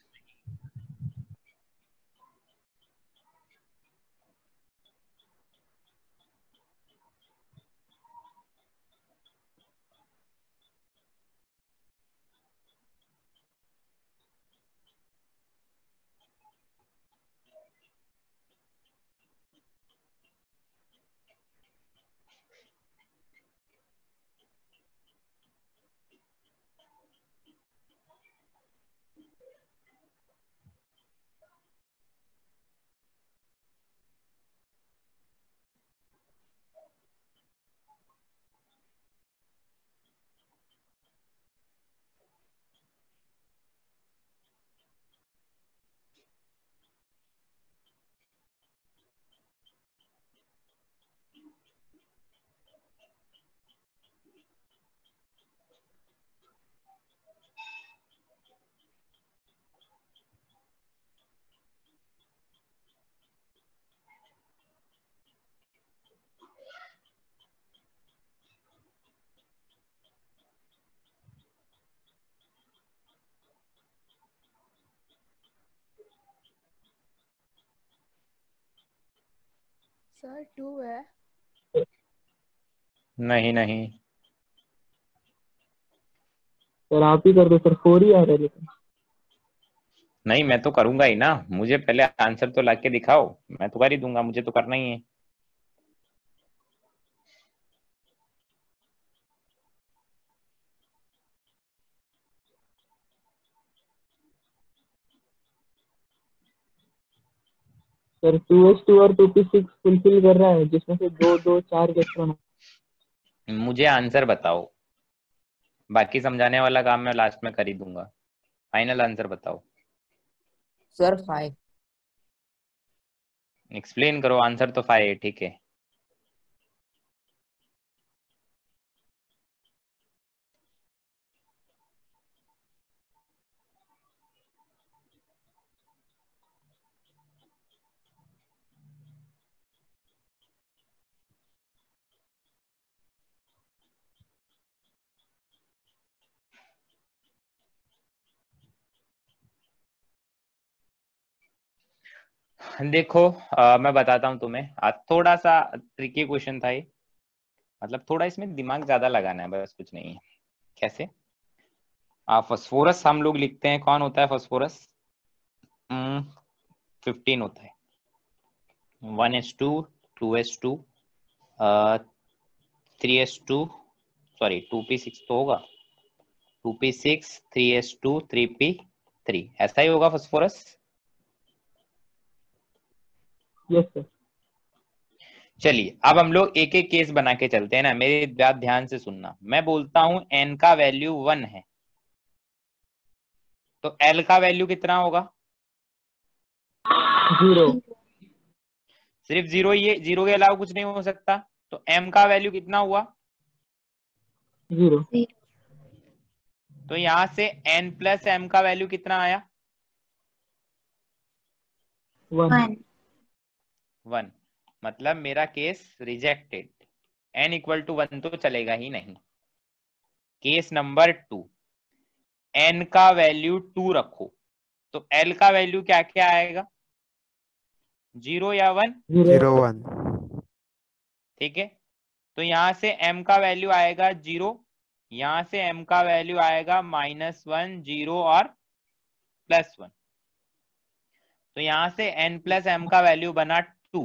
सर टू है। नहीं, नहीं। सर आप ही कर दो सर, फोर ही आ रहा है लेकिन। नहीं, मैं तो करूंगा ही ना, मुझे पहले आंसर तो लाके दिखाओ, मैं तो कर ही दूंगा, मुझे तो करना ही है। सर टू एस टू और टू पी सिक्स फुलफिल कर रहा है, जिसमें से दो दो चार इलेक्ट्रॉन। मुझे आंसर बताओ, बाकी समझाने वाला काम मैं लास्ट में कर ही दूंगा। फाइनल आंसर बताओ। Sir five. एक्सप्लेन करो, आंसर तो फाइव है, ठीक है। देखो अ, मैं बताता हूँ तुम्हें, आज थोड़ा सा ट्रिकी क्वेश्चन था ये, मतलब थोड़ा इसमें दिमाग ज्यादा लगाना है, बस कुछ नहीं है। कैसे? फास्फोरस हम लोग लिखते हैं, कौन होता है फास्फोरस? फिफ्टीन होता है, one S two, two S two, three S two, sorry two P six तो होगा, two P six, three S two, three P three, ऐसा ही होगा फास्फोरस। Yes sir. चलिए अब हम लोग एक एक केस बना के चलते हैं ना, मेरी बात ध्यान से सुनना। मैं बोलता हूं एन का वैल्यू वन है, तो एल का वैल्यू कितना होगा? जीरो। सिर्फ जीरो, ये जीरो के अलावा कुछ नहीं हो सकता। तो एम का वैल्यू कितना हुआ? जीरो। तो यहां से एन प्लस एम का वैल्यू कितना आया? वन। वन। वन। मतलब मेरा case rejected, N equal to one तो चलेगा ही नहीं। केस नंबर टू, एन का वैल्यू टू रखो, तो एल का वैल्यू क्या क्या आएगा? जीरो या वन? Zero one. ठीक है, तो यहां से m का वैल्यू आएगा जीरो, यहां से m का वैल्यू आएगा माइनस वन, जीरो और प्लस वन। तो यहां से n प्लस एम का वैल्यू बना टू।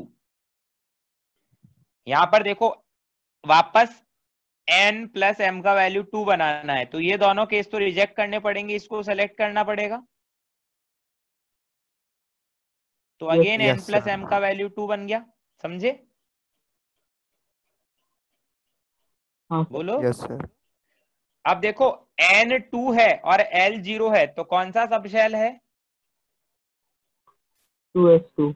यहां पर देखो वापस n प्लस एम का वैल्यू टू बनाना है, तो ये दोनों केस तो रिजेक्ट करने पड़ेंगे, इसको सेलेक्ट करना पड़ेगा। तो again n yes plus sir. M का वैल्यू टू बन गया, समझे? हाँ सर। बोलो। Yes sir. अब देखो n टू है और l जीरो है, तो कौन सा सबशेल है? Two S two.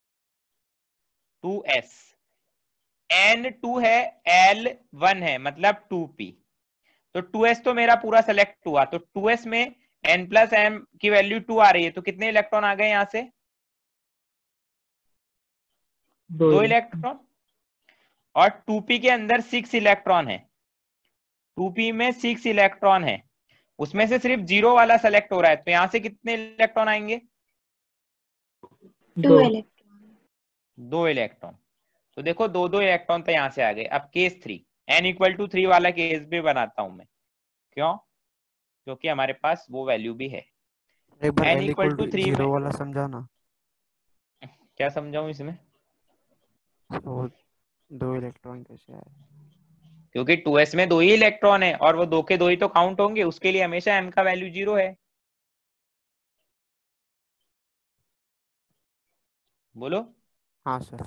Two S. n two है, l वन है, मतलब टू पी। तो टू एस तो मेरा पूरा सेलेक्ट हुआ, तो टू एस में n प्लस एम की वैल्यू टू आ रही है, तो कितने इलेक्ट्रॉन आ गए यहां से? दो। दो इलेक्ट्रॉन। और टू पी के अंदर सिक्स इलेक्ट्रॉन है, टू पी में सिक्स इलेक्ट्रॉन है, उसमें से सिर्फ जीरो वाला सेलेक्ट हो रहा है, तो यहां से कितने इलेक्ट्रॉन आएंगे? टू दो। इलेक्ट्रॉन। दो इलेक्ट्रॉन। तो देखो दो दो इलेक्ट्रॉन तो यहां से आ गए। अब case three, n equal to three वाला केस भी बनाता हूं मैं, क्यों? क्योंकि हमारे पास वो वैल्यू भी है। एक बार n L equal equal to two three में जीरो वाला समझाना। क्या समझाऊं इसमें? वो दो इलेक्ट्रॉन कैसे आए? क्योंकि टू एस में दो ही इलेक्ट्रॉन है और वो दो के दो ही तो काउंट होंगे, उसके लिए हमेशा m का वैल्यू जीरो है। बोलो। हाँ सर।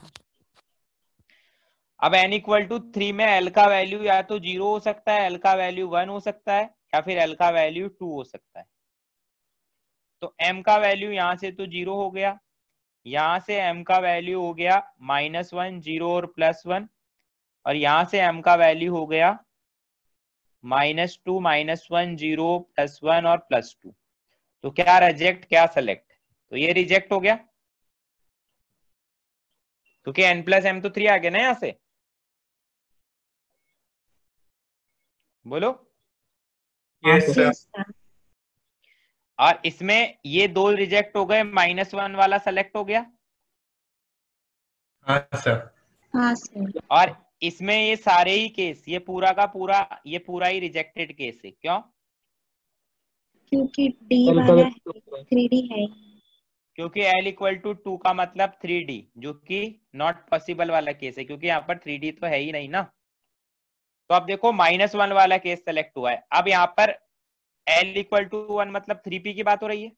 अब n इक्वल टू थ्री में l का वैल्यू या तो जीरो हो सकता है, l का वैल्यू वन हो सकता है, या फिर l का वैल्यू टू हो सकता है। तो m का वैल्यू यहां से तो जीरो हो गया, यहां से m का वैल्यू हो गया माइनस वन, जीरो और प्लस वन, और यहां से m का वैल्यू हो गया minus two, minus one, zero, plus one और प्लस टू। तो क्या रिजेक्ट क्या सेलेक्ट? तो ये रिजेक्ट हो गया, क्योंकि n प्लस एम तो थ्री आ गया ना यहां से। बोलो। Yes sir. Yes sir. और इसमें ये दो रिजेक्ट हो गए, माइनस वन वाला सेलेक्ट हो गया, हाँ सर। हाँ सर। और इसमें ये सारे ही केस, ये पूरा का पूरा, ये पूरा ही रिजेक्टेड केस है। क्यों? क्योंकि डी एल का वाला वैल्यू है, थ्री डी है। क्योंकि l इक्वल टू टू का मतलब थ्री डी, जो कि नॉट पॉसिबल वाला केस है, क्योंकि यहाँ पर थ्री डी तो है ही नहीं ना। तो अब देखो माइनस वन वाला केस सेलेक्ट हुआ है। अब यहाँ पर l इक्वल टू वन मतलब थ्री पी की बात हो रही है,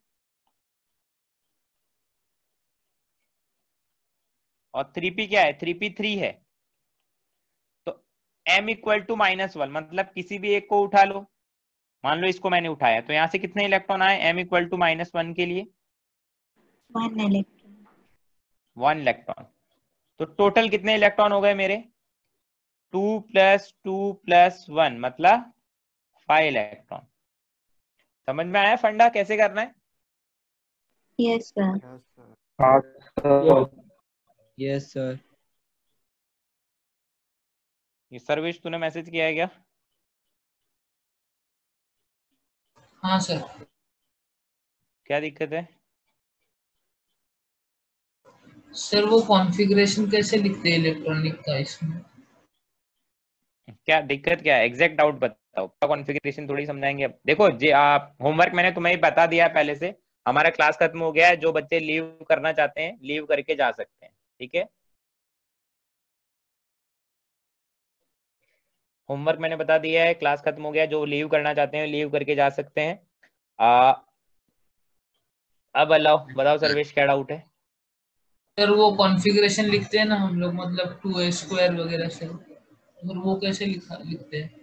और थ्री पी क्या है? थ्री पी थ्री है। तो m equal to minus one मतलब किसी भी एक को उठा लो, मान लो इसको मैंने उठाया, तो यहां से कितने इलेक्ट्रॉन आए m equal to minus one के लिए? One electron. One electron. तो टोटल कितने इलेक्ट्रॉन हो गए मेरे? Two plus two plus one मतलब फाइव इलेक्ट्रॉन। समझ में आया फंडा कैसे करना है? Yes sir. Yes sir. हाँ सर। Yes sir. ये सर्वेश तूने मैसेज किया है क्या? हाँ सर। क्या दिक्कत है? सर वो कॉन्फ़िगरेशन कैसे लिखते हैं इलेक्ट्रॉनिक का इसमें? क्या दिक्कत क्या है, एग्जैक्ट डाउट बताओ, कॉन्फ़िगरेशन थोड़ी समझाएंगे अब। देखो जी, आप होमवर्क मैंने तुम्हें बता दिया है पहले से, हमारा क्लास खत्म हो गया है, जो बच्चे लीव करना चाहते हैं लीव करके जा सकते हैं, ठीक है। होमवर्क मैंने बता दिया है, क्लास खत्म हो गया, जो लीव करना चाहते हैं लीव करके जा सकते हैं। आ, अब अलाउ बताओ सर्वेश क्या डाउट है। सर वो कॉन्फ़िगरेशन लिखते हैं ना हम लोग, मतलब टू ए स्क्वायर वगैरह से, और वो कैसे लिखा लिखते हैं?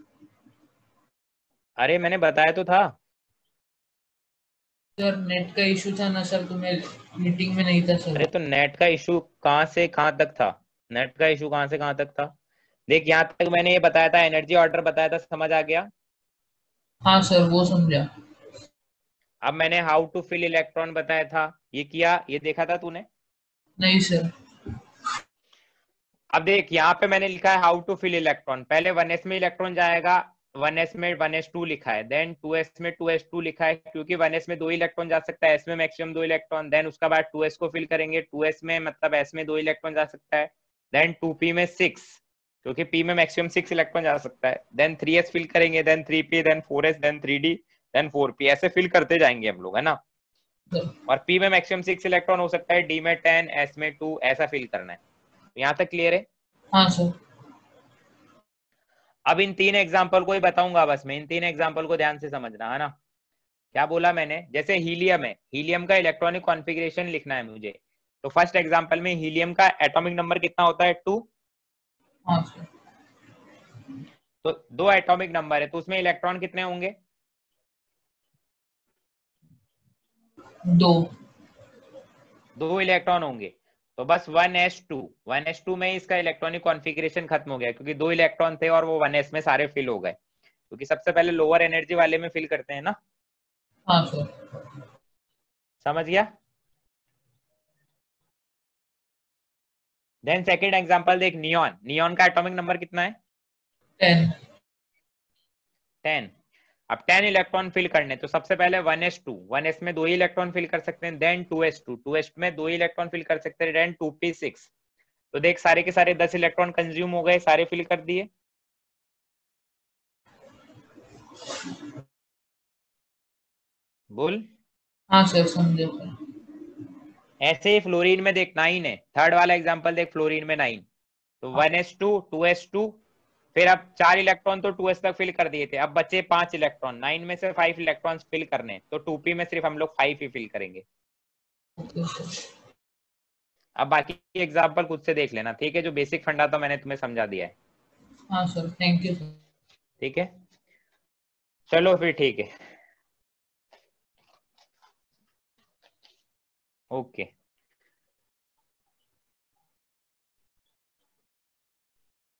अरे मैंने बताया तो था। सर नेट का इशू था ना सर, तो मैं मीटिंग में नहीं था सर। अरे तो नेट का इशू कहाँ से कहाँ तक था, नेट का इशू कहाँ से कहाँ तक था। देख यहाँ तक मैंने ये बताया था, एनर्जी ऑर्डर बताया था, समझ आ गया। हाँ सर वो समझा। अब मैंने हाउ टू फिल इलेक्ट्रॉन बताया था, ये किया, ये देखा था तूने। नहीं सर। अब देख यहाँ पे मैंने लिखा है हाउ टू फिल इलेक्ट्रॉन, पहले वन एस में इलेक्ट्रॉन जाएगा, वन एस में वन एस टू लिखा है, देन टू एस में टू एस टू लिखा है, क्योंकि वन एस में दो इलेक्ट्रॉन जा सकता है, एस में मैक्सिमम दो इलेक्ट्रॉन, देन उसका बाद टू एस को फिल करेंगे, टू एस में मतलब एस में दो इलेक्ट्रॉन जा सकता है, देन टू पी में सिक्स, क्योंकि पी में मैक्सिमम सिक्स इलेक्ट्रॉन जा सकता है, देन थ्री एस फिल करेंगे, then three P, then four S, then three D, then four P, ऐसे फिल करते जाएंगे हम लोग, है ना। और पी में मैक्सिमम सिक्स इलेक्ट्रॉन हो सकता है, डी में टेन, एस में टू, ऐसा फिल करना है। यहाँ तक क्लियर है। हाँ सर। अब इन तीन एग्जाम्पल को ही बताऊंगा बस मैं, इन तीन एग्जाम्पल को ध्यान से समझना, है ना। क्या बोला मैंने, जैसे हीलियम है, हीलियम का इलेक्ट्रॉनिक कॉन्फ़िगरेशन लिखना है मुझे, तो फर्स्ट एग्जाम्पल में हीलियम का एटॉमिक नंबर कितना होता है, टू। हाँ सर। तो दो एटॉमिक नंबर है, तो उसमें इलेक्ट्रॉन कितने होंगे, दो। दो इलेक्ट्रॉन होंगे। तो बस one S two, one S two में ही इसका इलेक्ट्रॉनिक कॉन्फ़िगरेशन खत्म हो गया, क्योंकि दो इलेक्ट्रॉन थे और वो वन एस में सारे फिल हो गए, क्योंकि सबसे पहले लोअर एनर्जी वाले में फिल करते हैं ना। हाँ सर। समझ गया। देन सेकंड एग्जांपल देख, नियॉन, नियॉन का एटॉमिक नंबर कितना है, टेन। टेन। अब टेन इलेक्ट्रॉन फिल करने, तो सबसे पहले one S two, one S में दो ही इलेक्ट्रॉन फिल कर सकते हैं, then two S two, two S में दो ही इलेक्ट्रॉन फिल कर सकते हैं, देन टू पी सिक्स। तो देख सारे के सारे दस इलेक्ट्रॉन कंज्यूम हो गए, सारे फिल कर दिए। बोल। हाँ सर समझे सर। ऐसे ही फ्लोरीन में देख, नाइन है, थर्ड वाला एग्जांपल देख, फ्लोरीन में नाइन, तो one S two, two S two, फिर अब चार इलेक्ट्रॉन तो टू एस तक फिल कर दिए थे, अब बचे पांच इलेक्ट्रॉन, नाइन में से फाइव इलेक्ट्रॉन फिल करने, तो टू पी में सिर्फ हम लोग फाइव ही फिल करेंगे। Okay sir. अब बाकी एग्जांपल खुद से देख लेना, ठीक है, जो बेसिक फंडा था मैंने तुम्हें समझा दिया है। हाँ सर थैंक यू सर। ठीक है, चलो फिर ठीक है, ओके।